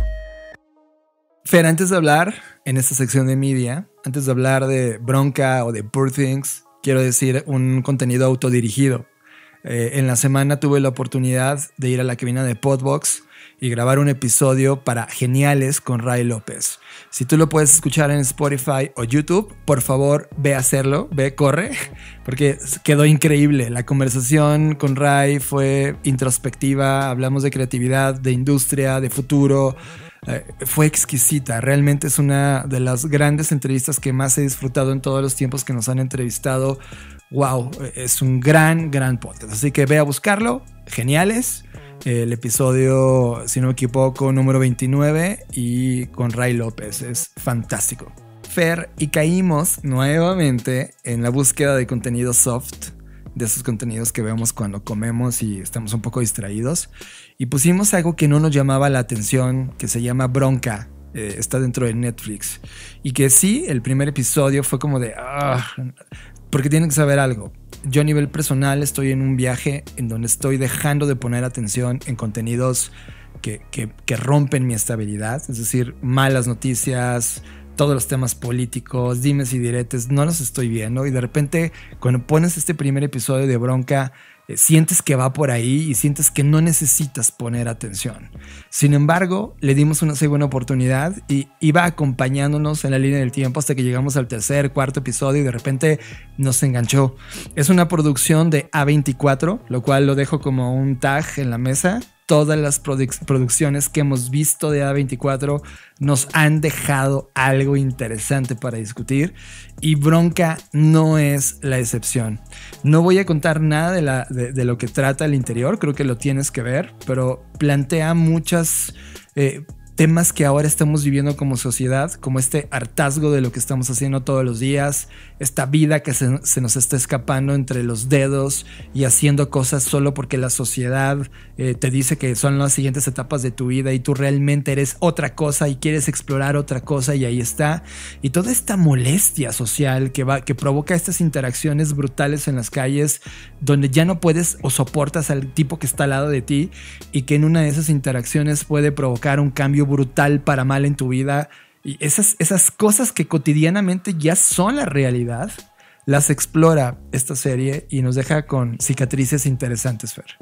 Fer, antes de hablar en esta sección de media, antes de hablar de Bronca o de Poor Things, quiero decir un contenido autodirigido. Eh, en la semana tuve la oportunidad de ir a la cabina de Podbox y grabar un episodio para Geniales con Ray López. Si tú lo puedes escuchar en Spotify o YouTube, por favor ve a hacerlo, ve, corre, porque quedó increíble. La conversación con Ray fue introspectiva, hablamos de creatividad, de industria, de futuro. Eh, fue exquisita, realmente es una de las grandes entrevistas que más he disfrutado en todos los tiempos que nos han entrevistado. Wow, es un gran, gran podcast, así que ve a buscarlo. Geniales. El episodio, si no me equivoco, número veintinueve, y con Ray López. Es fantástico. Fer, y caímos nuevamente en la búsqueda de contenido soft, de esos contenidos que vemos cuando comemos y estamos un poco distraídos, y pusimos algo que no nos llamaba la atención, que se llama Bronca. Eh, está dentro de Netflix, y que sí, el primer episodio fue como de ah, porque tienen que saber algo. Yo a nivel personal estoy en un viaje en donde estoy dejando de poner atención en contenidos que, que, que rompen mi estabilidad, es decir, malas noticias, todos los temas políticos, dimes y diretes, no los estoy viendo, y de repente cuando pones este primer episodio de Bronca, eh, sientes que va por ahí y sientes que no necesitas poner atención. Sin embargo, le dimos una segunda oportunidad y iba acompañándonos en la línea del tiempo hasta que llegamos al tercer, cuarto episodio y de repente nos enganchó. Es una producción de A veinticuatro, lo cual lo dejo como un tag en la mesa. Todas las produ- producciones que hemos visto de A veinticuatro nos han dejado algo interesante para discutir, y Bronca no es la excepción. No voy a contar nada de, la, de, de lo que trata el interior, creo que lo tienes que ver, pero plantea muchas eh, temas que ahora estamos viviendo como sociedad, como este hartazgo de lo que estamos haciendo todos los días, esta vida que se, se nos está escapando entre los dedos y haciendo cosas solo porque la sociedad eh, te dice que son las siguientes etapas de tu vida y tú realmente eres otra cosa y quieres explorar otra cosa, y ahí está. Y toda esta molestia social que, va, que provoca estas interacciones brutales en las calles, donde ya no puedes o soportas al tipo que está al lado de ti, y que en una de esas interacciones puede provocar un cambio brutal para mal en tu vida, y esas, esas cosas que cotidianamente ya son la realidad, las explora esta serie y nos deja con cicatrices interesantes, Fer.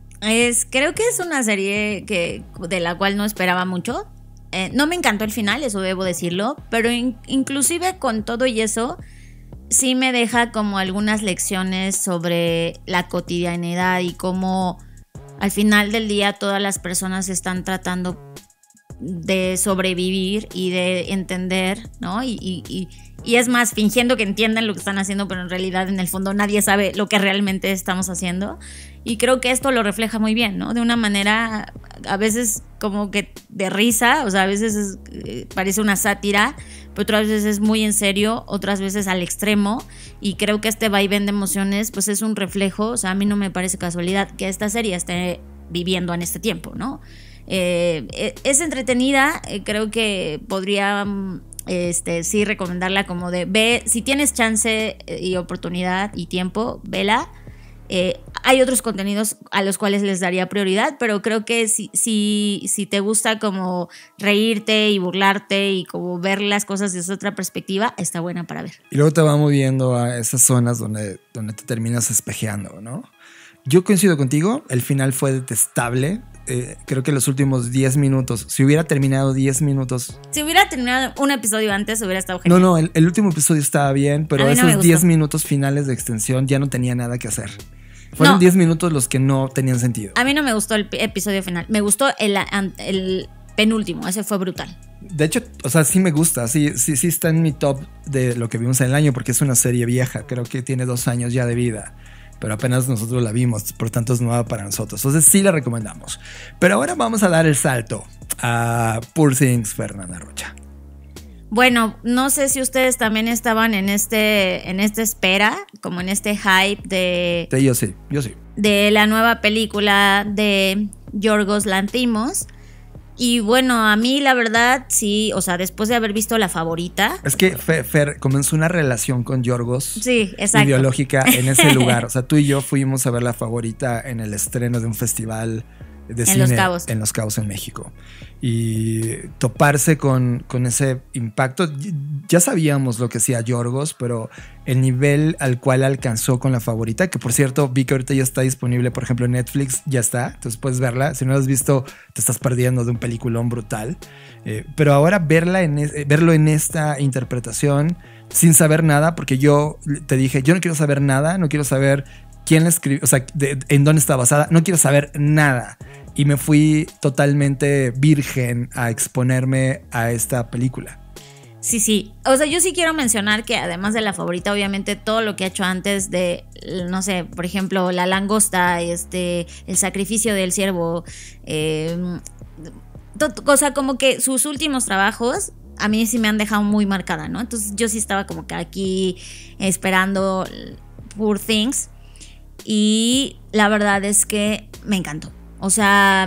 Es, creo que es una serie que, de la cual no esperaba mucho. Eh, no me encantó el final, eso debo decirlo, pero in, inclusive con todo y eso, sí me deja como algunas lecciones sobre la cotidianidad y cómo al final del día todas las personas están tratando de sobrevivir y de entender, ¿no? Y, y, y, y es más, fingiendo que entienden lo que están haciendo, pero en realidad en el fondo nadie sabe lo que realmente estamos haciendo. Y creo que esto lo refleja muy bien, ¿no? De una manera a veces como que de risa, o sea, a veces es, eh, parece una sátira, pero otras veces es muy en serio, otras veces al extremo, y creo que este vaivén de emociones pues es un reflejo. O sea, a mí no me parece casualidad que esta serie esté viviendo en este tiempo, ¿no? Eh, es entretenida, eh, creo que podría este, sí recomendarla, como de ve, si tienes chance y oportunidad y tiempo, vela. Eh, hay otros contenidos a los cuales les daría prioridad, pero creo que si, si, si te gusta como reírte y burlarte y como ver las cosas desde otra perspectiva, está buena para ver. Y luego te va moviendo a esas zonas donde, donde te terminas espejeando, ¿no? Yo coincido contigo, el final fue detestable. Eh, creo que los últimos diez minutos, si hubiera terminado diez minutos. Si hubiera terminado un episodio antes, hubiera estado genial. No, no, el, el último episodio estaba bien, pero no esos diez minutos finales de extensión ya no tenía nada que hacer. Fueron diez no. minutos los que no tenían sentido. A mí no me gustó el episodio final. Me gustó el, el penúltimo, ese fue brutal. De hecho, o sea, sí me gusta, sí, sí, sí está en mi top de lo que vimos en el año, porque es una serie vieja, creo que tiene dos años ya de vida. pero apenas nosotros la vimos, por tanto es nueva para nosotros. Entonces sí la recomendamos. Pero ahora vamos a dar el salto a Poor Things, Fernanda Rocha. Bueno, no sé si ustedes también estaban en este, en esta espera, como en este hype de, Sí, yo sí, yo sí. de la nueva película de Yorgos Lanthimos. Y bueno, a mí la verdad sí, o sea, después de haber visto La Favorita. Es que Fer, Fer comenzó una relación con Yorgos. Sí, exacto. Ideológica en ese lugar. O sea, tú y yo fuimos a ver La Favorita en el estreno de un festival de En cine Los Cabos. en Los Cabos, en México. Y toparse con, con ese impacto. Ya sabíamos lo que hacía Yorgos, pero el nivel al cual alcanzó con La Favorita, que por cierto, vi que ahorita ya está disponible, por ejemplo, en Netflix, ya está. Entonces puedes verla. Si no la has visto, te estás perdiendo de un peliculón brutal. Eh, pero ahora verla en, verlo en esta interpretación, sin saber nada, porque yo te dije, yo no quiero saber nada, no quiero saber quién la escribió, o sea, de, de, en dónde está basada, no quiero saber nada. Y me fui totalmente virgen a exponerme a esta película. Sí, sí. O sea, yo sí quiero mencionar que además de La Favorita, obviamente todo lo que ha hecho antes de, no sé, por ejemplo, La Langosta, este, El Sacrificio del Ciervo, eh, o sea, como que sus últimos trabajos a mí sí me han dejado muy marcada, ¿no? Entonces yo sí estaba como que aquí esperando Poor Things y la verdad es que me encantó. O sea,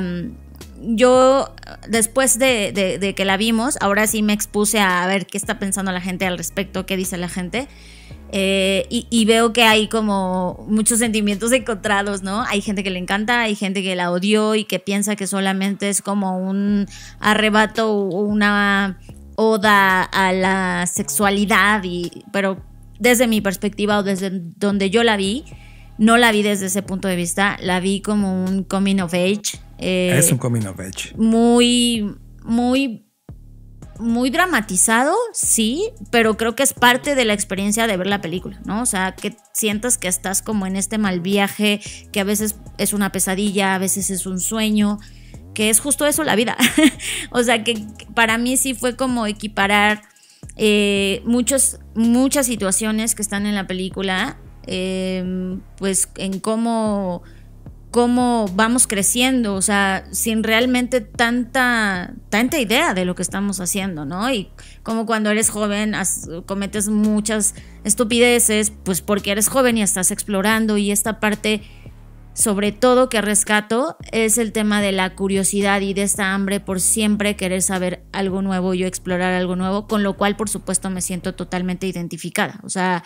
yo después de, de, de que la vimos, ahora sí me expuse a ver qué está pensando la gente al respecto, qué dice la gente. Eh, y, y veo que hay como muchos sentimientos encontrados, ¿no? Hay gente que le encanta, hay gente que la odió y que piensa que solamente es como un arrebato o una oda a la sexualidad, y, pero desde mi perspectiva o desde donde yo la vi, no la vi desde ese punto de vista, la vi como un coming of age. Eh, es un coming of age. Muy, muy, muy dramatizado, sí, pero creo que es parte de la experiencia de ver la película, ¿no? O sea, que sientas que estás como en este mal viaje, que a veces es una pesadilla, a veces es un sueño, que es justo eso la vida. O sea, que para mí sí fue como equiparar eh, muchos, muchas situaciones que están en la película. Eh, pues en cómo, cómo vamos creciendo, o sea, sin realmente tanta, tanta idea de lo que estamos haciendo, ¿no? Y como cuando eres joven has, cometes muchas estupideces, pues porque eres joven y estás explorando, y esta parte sobre todo que rescato es el tema de la curiosidad y de esta hambre por siempre querer saber algo nuevo y explorar algo nuevo, con lo cual por supuesto me siento totalmente identificada, o sea,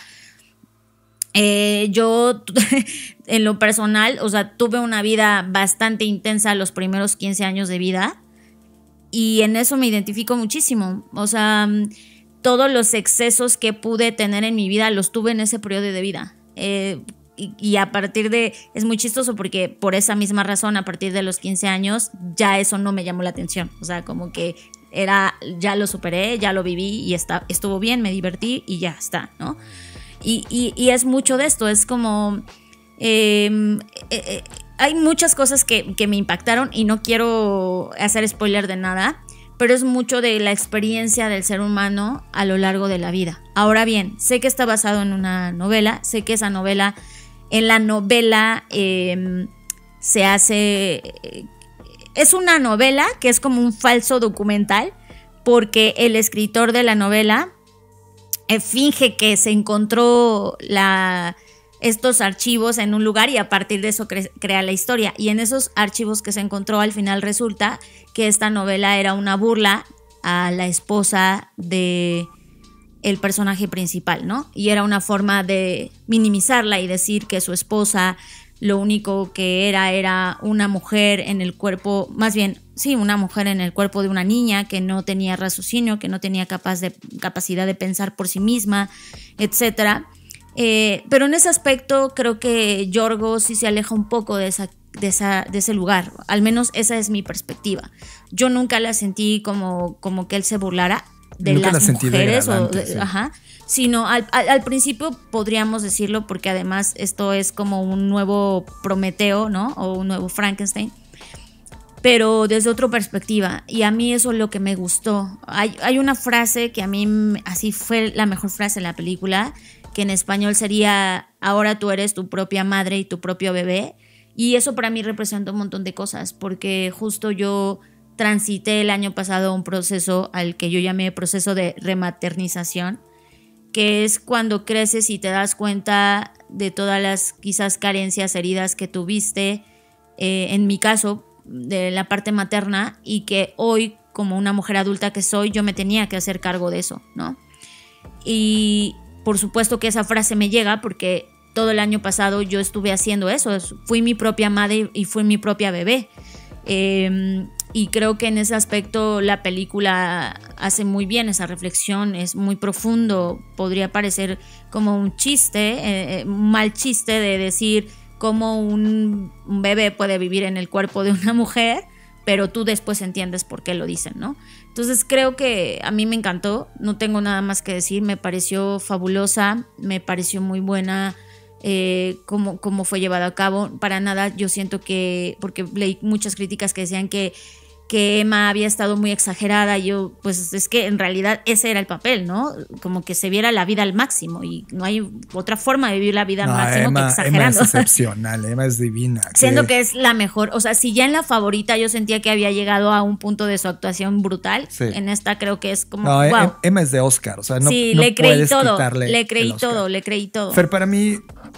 Eh, yo en lo personal, o sea, tuve una vida bastante intensa los primeros quince años de vida, y en eso me identifico muchísimo. O sea, todos los excesos que pude tener en mi vida los tuve en ese periodo de vida. Eh, y, y a partir de, es muy chistoso porque por esa misma razón, a partir de los quince años, ya eso no me llamó la atención. O sea, como que era, ya lo superé, ya lo viví y está, estuvo bien, me divertí y ya está, ¿no? Y, y, y es mucho de esto, es como eh, eh, eh, hay muchas cosas que, que me impactaron y no quiero hacer spoiler de nada, pero es mucho de la experiencia del ser humano a lo largo de la vida. Ahora bien, sé que está basado en una novela, sé que esa novela, en la novela eh, se hace, eh, es una novela que es como un falso documental, porque el escritor de la novela finge que se encontró la, estos archivos en un lugar y a partir de eso cre- crea la historia. Y en esos archivos que se encontró, al final resulta que esta novela era una burla a la esposa de el personaje principal, ¿no? Y era una forma de minimizarla y decir que su esposa lo único que era era una mujer en el cuerpo, más bien, sí, una mujer en el cuerpo de una niña que no tenía raciocinio, que no tenía capaz de, capacidad de pensar por sí misma, etcétera. Eh, pero en ese aspecto creo que Yorgos sí se aleja un poco de, esa, de, esa, de ese lugar, al menos esa es mi perspectiva. Yo nunca la sentí como, como que él se burlara de nunca las la sentí mujeres o de, sí. Ajá, sino al, al, al principio podríamos decirlo, porque además esto es como un nuevo Prometeo, ¿no? O un nuevo Frankenstein, pero desde otra perspectiva, y a mí eso es lo que me gustó. Hay, hay una frase que a mí así fue la mejor frase en la película, que en español sería ahora tú eres tu propia madre y tu propio bebé. Y eso para mí representa un montón de cosas, porque justo yo transité el año pasado un proceso al que yo llamé proceso de rematernización, que es cuando creces y te das cuenta de todas las quizás carencias, heridas que tuviste, eh, en mi caso, de la parte materna, y que hoy, como una mujer adulta que soy, yo me tenía que hacer cargo de eso, ¿no? Y por supuesto que esa frase me llega porque todo el año pasado yo estuve haciendo eso, fui mi propia madre y fui mi propia bebé. Eh, y creo que en ese aspecto la película hace muy bien esa reflexión, es muy profundo, podría parecer como un chiste, eh, un mal chiste de decir cómo un, un bebé puede vivir en el cuerpo de una mujer, pero tú después entiendes por qué lo dicen, ¿no? Entonces creo que a mí me encantó, no tengo nada más que decir, me pareció fabulosa, me pareció muy buena. Eh, cómo, cómo fue llevado a cabo. Para nada yo siento que, porque leí muchas críticas que decían que, que Emma había estado muy exagerada. Yo, pues es que en realidad ese era el papel, ¿no? Como que se viera la vida al máximo y no hay otra forma de vivir la vida al no, máximo Emma, que exagerando. Emma es excepcional, Emma es divina. Siendo que... que es la mejor, o sea, si ya en La Favorita yo sentía que había llegado a un punto de su actuación brutal, sí. En esta creo que es como, no, wow. Emma es de Oscar, o sea, no, sí, no le creí puedes todo, quitarle le creí el Oscar. todo, le creí todo. Fer, para mí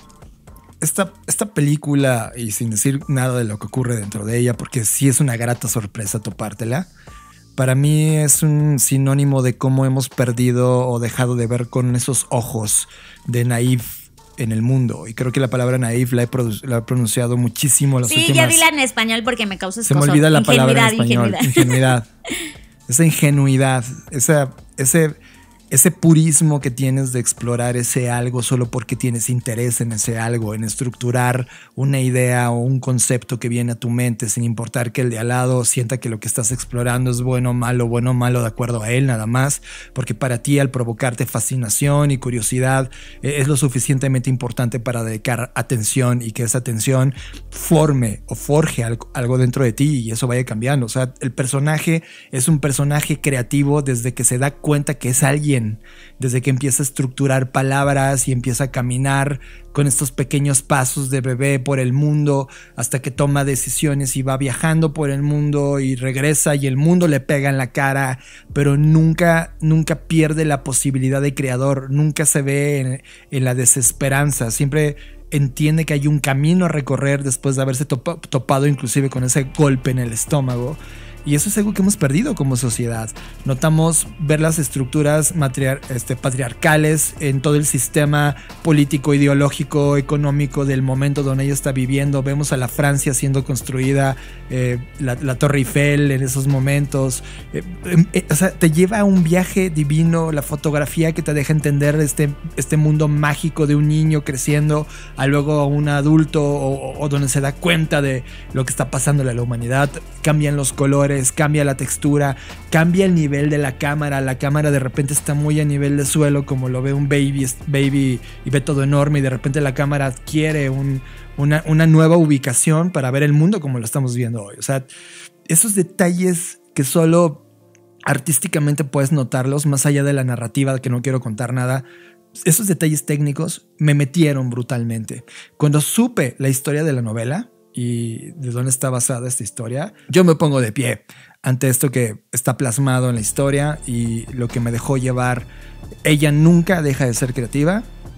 Esta, esta película, y sin decir nada de lo que ocurre dentro de ella, porque sí es una grata sorpresa topártela, para mí es un sinónimo de cómo hemos perdido o dejado de ver con esos ojos de naif en el mundo. Y creo que la palabra naif la he, la he pronunciado muchísimo las sí, últimas... Sí, ya dila en español porque me causa Se me olvida la palabra en español. Ingenuidad. Ingenuidad. Esa ingenuidad, esa, ese... ese purismo que tienes de explorar ese algo solo porque tienes interés en ese algo, en estructurar una idea o un concepto que viene a tu mente sin importar que el de al lado sienta que lo que estás explorando es bueno o malo, bueno o malo de acuerdo a él nada más, porque para ti al provocarte fascinación y curiosidad es lo suficientemente importante para dedicar atención y que esa atención forme o forje algo, algo dentro de ti y eso vaya cambiando. O sea, el personaje es un personaje creativo desde que se da cuenta que es alguien, desde que empieza a estructurar palabras y empieza a caminar con estos pequeños pasos de bebé por el mundo hasta que toma decisiones y va viajando por el mundo y regresa y el mundo le pega en la cara, pero nunca, nunca pierde la posibilidad de creador, nunca se ve en, en la desesperanza, siempre entiende que hay un camino a recorrer después de haberse topa, topado inclusive con ese golpe en el estómago. Y eso es algo que hemos perdido como sociedad. Notamos ver las estructuras matriar- este, patriarcales en todo el sistema político, ideológico, económico del momento donde ella está viviendo. Vemos a la Francia siendo construida, eh, la, la Torre Eiffel en esos momentos. Eh, eh, o sea, te lleva a un viaje divino, la fotografía que te deja entender este, este mundo mágico de un niño creciendo a luego a un adulto o, o donde se da cuenta de lo que está pasando en la humanidad. Cambian los colores, cambia la textura, cambia el nivel de la cámara. La cámara de repente está muy a nivel de suelo, como lo ve un baby, baby y ve todo enorme, y de repente la cámara adquiere un, una, una nueva ubicación para ver el mundo como lo estamos viendo hoy. O sea, esos detalles que solo artísticamente puedes notarlos, más allá de la narrativa, que no quiero contar nada, esos detalles técnicos me metieron brutalmente. Cuando supe la historia de la novela y de dónde está basada esta historia, yo me pongo de pie ante esto que está plasmado en la historia y lo que me dejó llevar. Ella nunca deja de ser creativa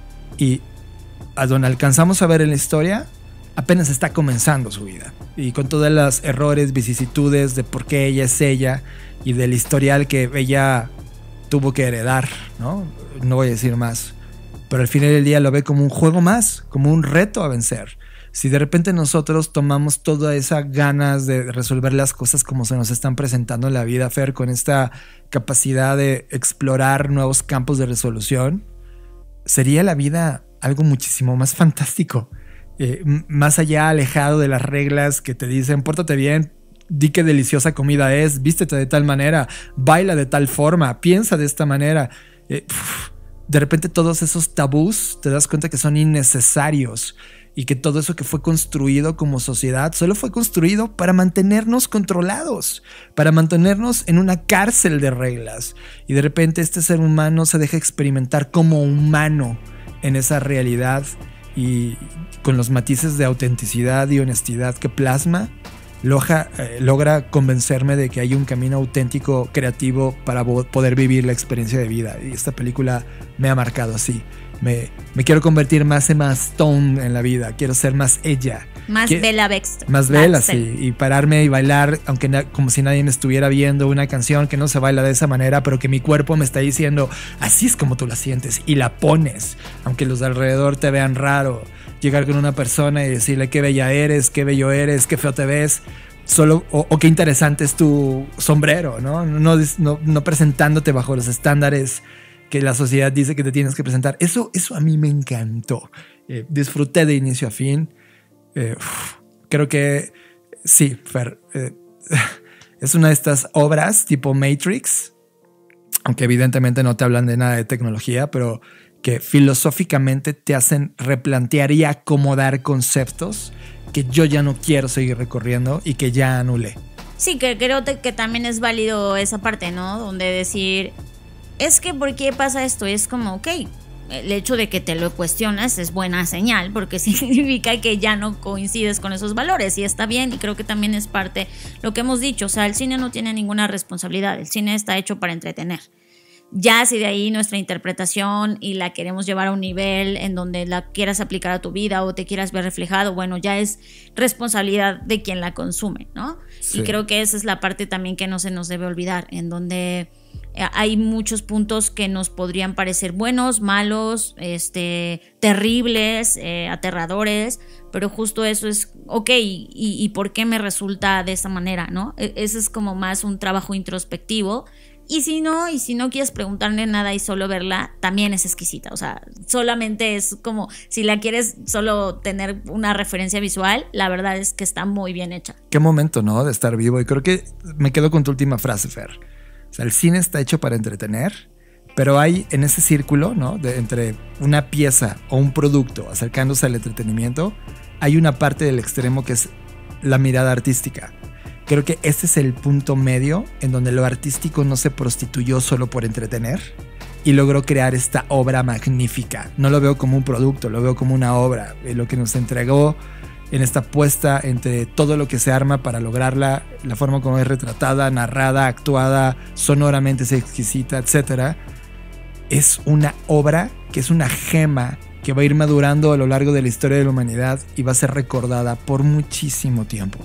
y a donde alcanzamos a ver en la historia apenas está comenzando su vida, y con todos los errores, vicisitudes de por qué ella es ella y del historial que ella tuvo que heredar, ¿no? No voy a decir más, pero al final del día lo ve como un juego más, como un reto a vencer. Si de repente nosotros tomamos toda esa ganas de resolver las cosas como se nos están presentando en la vida, Fer, con esta capacidad de explorar nuevos campos de resolución, sería la vida algo muchísimo más fantástico, eh, más allá, alejado de las reglas que te dicen pórtate bien, di qué deliciosa comida es, vístete de tal manera, baila de tal forma, piensa de esta manera. Eh, uf, de repente todos esos tabús te das cuenta que son innecesarios y que todo eso que fue construido como sociedad solo fue construido para mantenernos controlados, para mantenernos en una cárcel de reglas. Y de repente este ser humano se deja experimentar como humano en esa realidad y con los matices de autenticidad y honestidad que plasma, loja, eh, logra convencerme de que hay un camino auténtico, creativo para poder vivir la experiencia de vida. Y esta película me ha marcado así. Me, me quiero convertir más en más Stone en la vida. Quiero ser más ella. Más Quiero, Bella Baxter. Más Bella, sí. Y pararme y bailar, aunque na, como si nadie me estuviera viendo, una canción que no se baila de esa manera, pero que mi cuerpo me está diciendo, así es como tú la sientes. Y la pones, aunque los de alrededor te vean raro. Llegar con una persona y decirle qué bella eres, qué bello eres, qué feo te ves. Solo, o, o qué interesante es tu sombrero, ¿no? No, no, no presentándote bajo los estándares que la sociedad dice que te tienes que presentar. Eso, eso a mí me encantó. Eh, disfruté de inicio a fin. Eh, uf, creo que sí, Fer. Eh, es una de estas obras tipo Matrix, aunque evidentemente no te hablan de nada de tecnología, pero que filosóficamente te hacen replantear y acomodar conceptos que yo ya no quiero seguir recorriendo y que ya anulé. Sí, que creo que también es válido esa parte, ¿no? Donde decir, es que ¿por qué pasa esto? Es como, ok, el hecho de que te lo cuestionas es buena señal porque significa que ya no coincides con esos valores y está bien, y creo que también es parte lo que hemos dicho, o sea, el cine no tiene ninguna responsabilidad, el cine está hecho para entretener. Ya si de ahí nuestra interpretación y la queremos llevar a un nivel en donde la quieras aplicar a tu vida o te quieras ver reflejado, bueno, ya es responsabilidad de quien la consume, ¿no? Sí. Y creo que esa es la parte también que no se nos debe olvidar, en donde hay muchos puntos que nos podrían parecer buenos, malos, este, terribles, eh, aterradores, pero justo eso es, ok, y, y ¿por qué me resulta de esa manera, no? Ese es como más un trabajo introspectivo. Y si no, y si no quieres preguntarle nada y solo verla, también es exquisita. O sea, solamente es como, si la quieres solo tener una referencia visual, la verdad es que está muy bien hecha. Qué momento, ¿no? De estar vivo. Y creo que me quedo con tu última frase, Fer. O sea, el cine está hecho para entretener, pero hay en ese círculo, ¿no? De, entre una pieza o un producto acercándose al entretenimiento, hay una parte del extremo que es la mirada artística. Creo que este es el punto medio en donde lo artístico no se prostituyó solo por entretener y logró crear esta obra magnífica. No lo veo como un producto, lo veo como una obra. Lo que nos entregó en esta puesta entre todo lo que se arma para lograrla, la forma como es retratada, narrada, actuada, sonoramente es exquisita, etcétera, es una obra que es una gema que va a ir madurando a lo largo de la historia de la humanidad y va a ser recordada por muchísimo tiempo.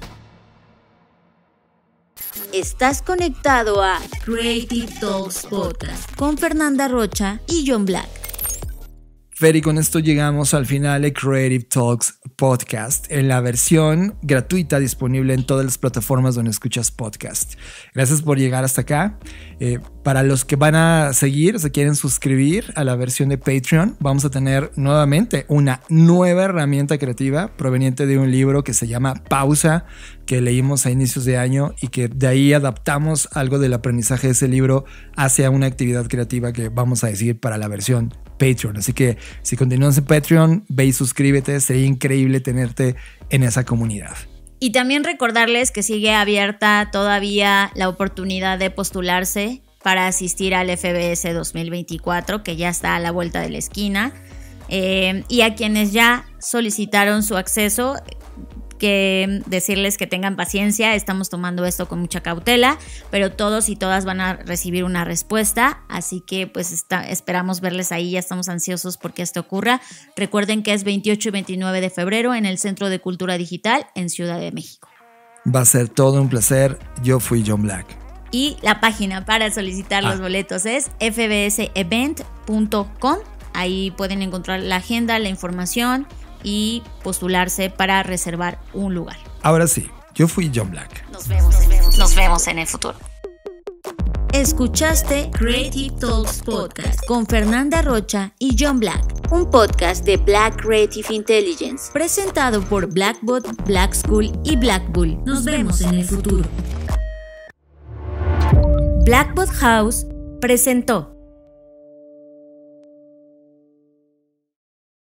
Estás conectado a Creative Talks Podcast con Fernanda Rocha y John Black. Fer, y con esto llegamos al final de Creative Talks Podcast en la versión gratuita disponible en todas las plataformas donde escuchas podcast. Gracias por llegar hasta acá. Eh, para los que van a seguir o se quieren suscribir a la versión de Patreon, vamos a tener nuevamente una nueva herramienta creativa proveniente de un libro que se llama Pausa, que leímos a inicios de año y que de ahí adaptamos algo del aprendizaje de ese libro hacia una actividad creativa que vamos a decir para la versión Patreon. Así que si continúas en Patreon, ve y suscríbete. Sería increíble tenerte en esa comunidad. Y también recordarles que sigue abierta todavía la oportunidad de postularse para asistir al F B S dos mil veinticuatro, que ya está a la vuelta de la esquina. Eh, y a quienes ya solicitaron su acceso, que decirles que tengan paciencia, estamos tomando esto con mucha cautela, pero todos y todas van a recibir una respuesta, así que pues está, esperamos verles ahí, ya estamos ansiosos porque esto ocurra. Recuerden que es veintiocho y veintinueve de febrero en el Centro de Cultura Digital en Ciudad de México. Va a ser todo un placer. Yo fui John Black. Y la página para solicitar ah. los boletos es f b s event punto com. Ahí pueden encontrar la agenda, la información y postularse para reservar un lugar. Ahora sí, yo fui John Black. Nos vemos, nos vemos, nos vemos en el futuro. Escuchaste Creative Talks Podcast con Fernanda Rocha y John Black, un podcast de Black Creative Intelligence, presentado por Blackbot, Black School y Black Bull. Nos vemos en el futuro. Blackbot House presentó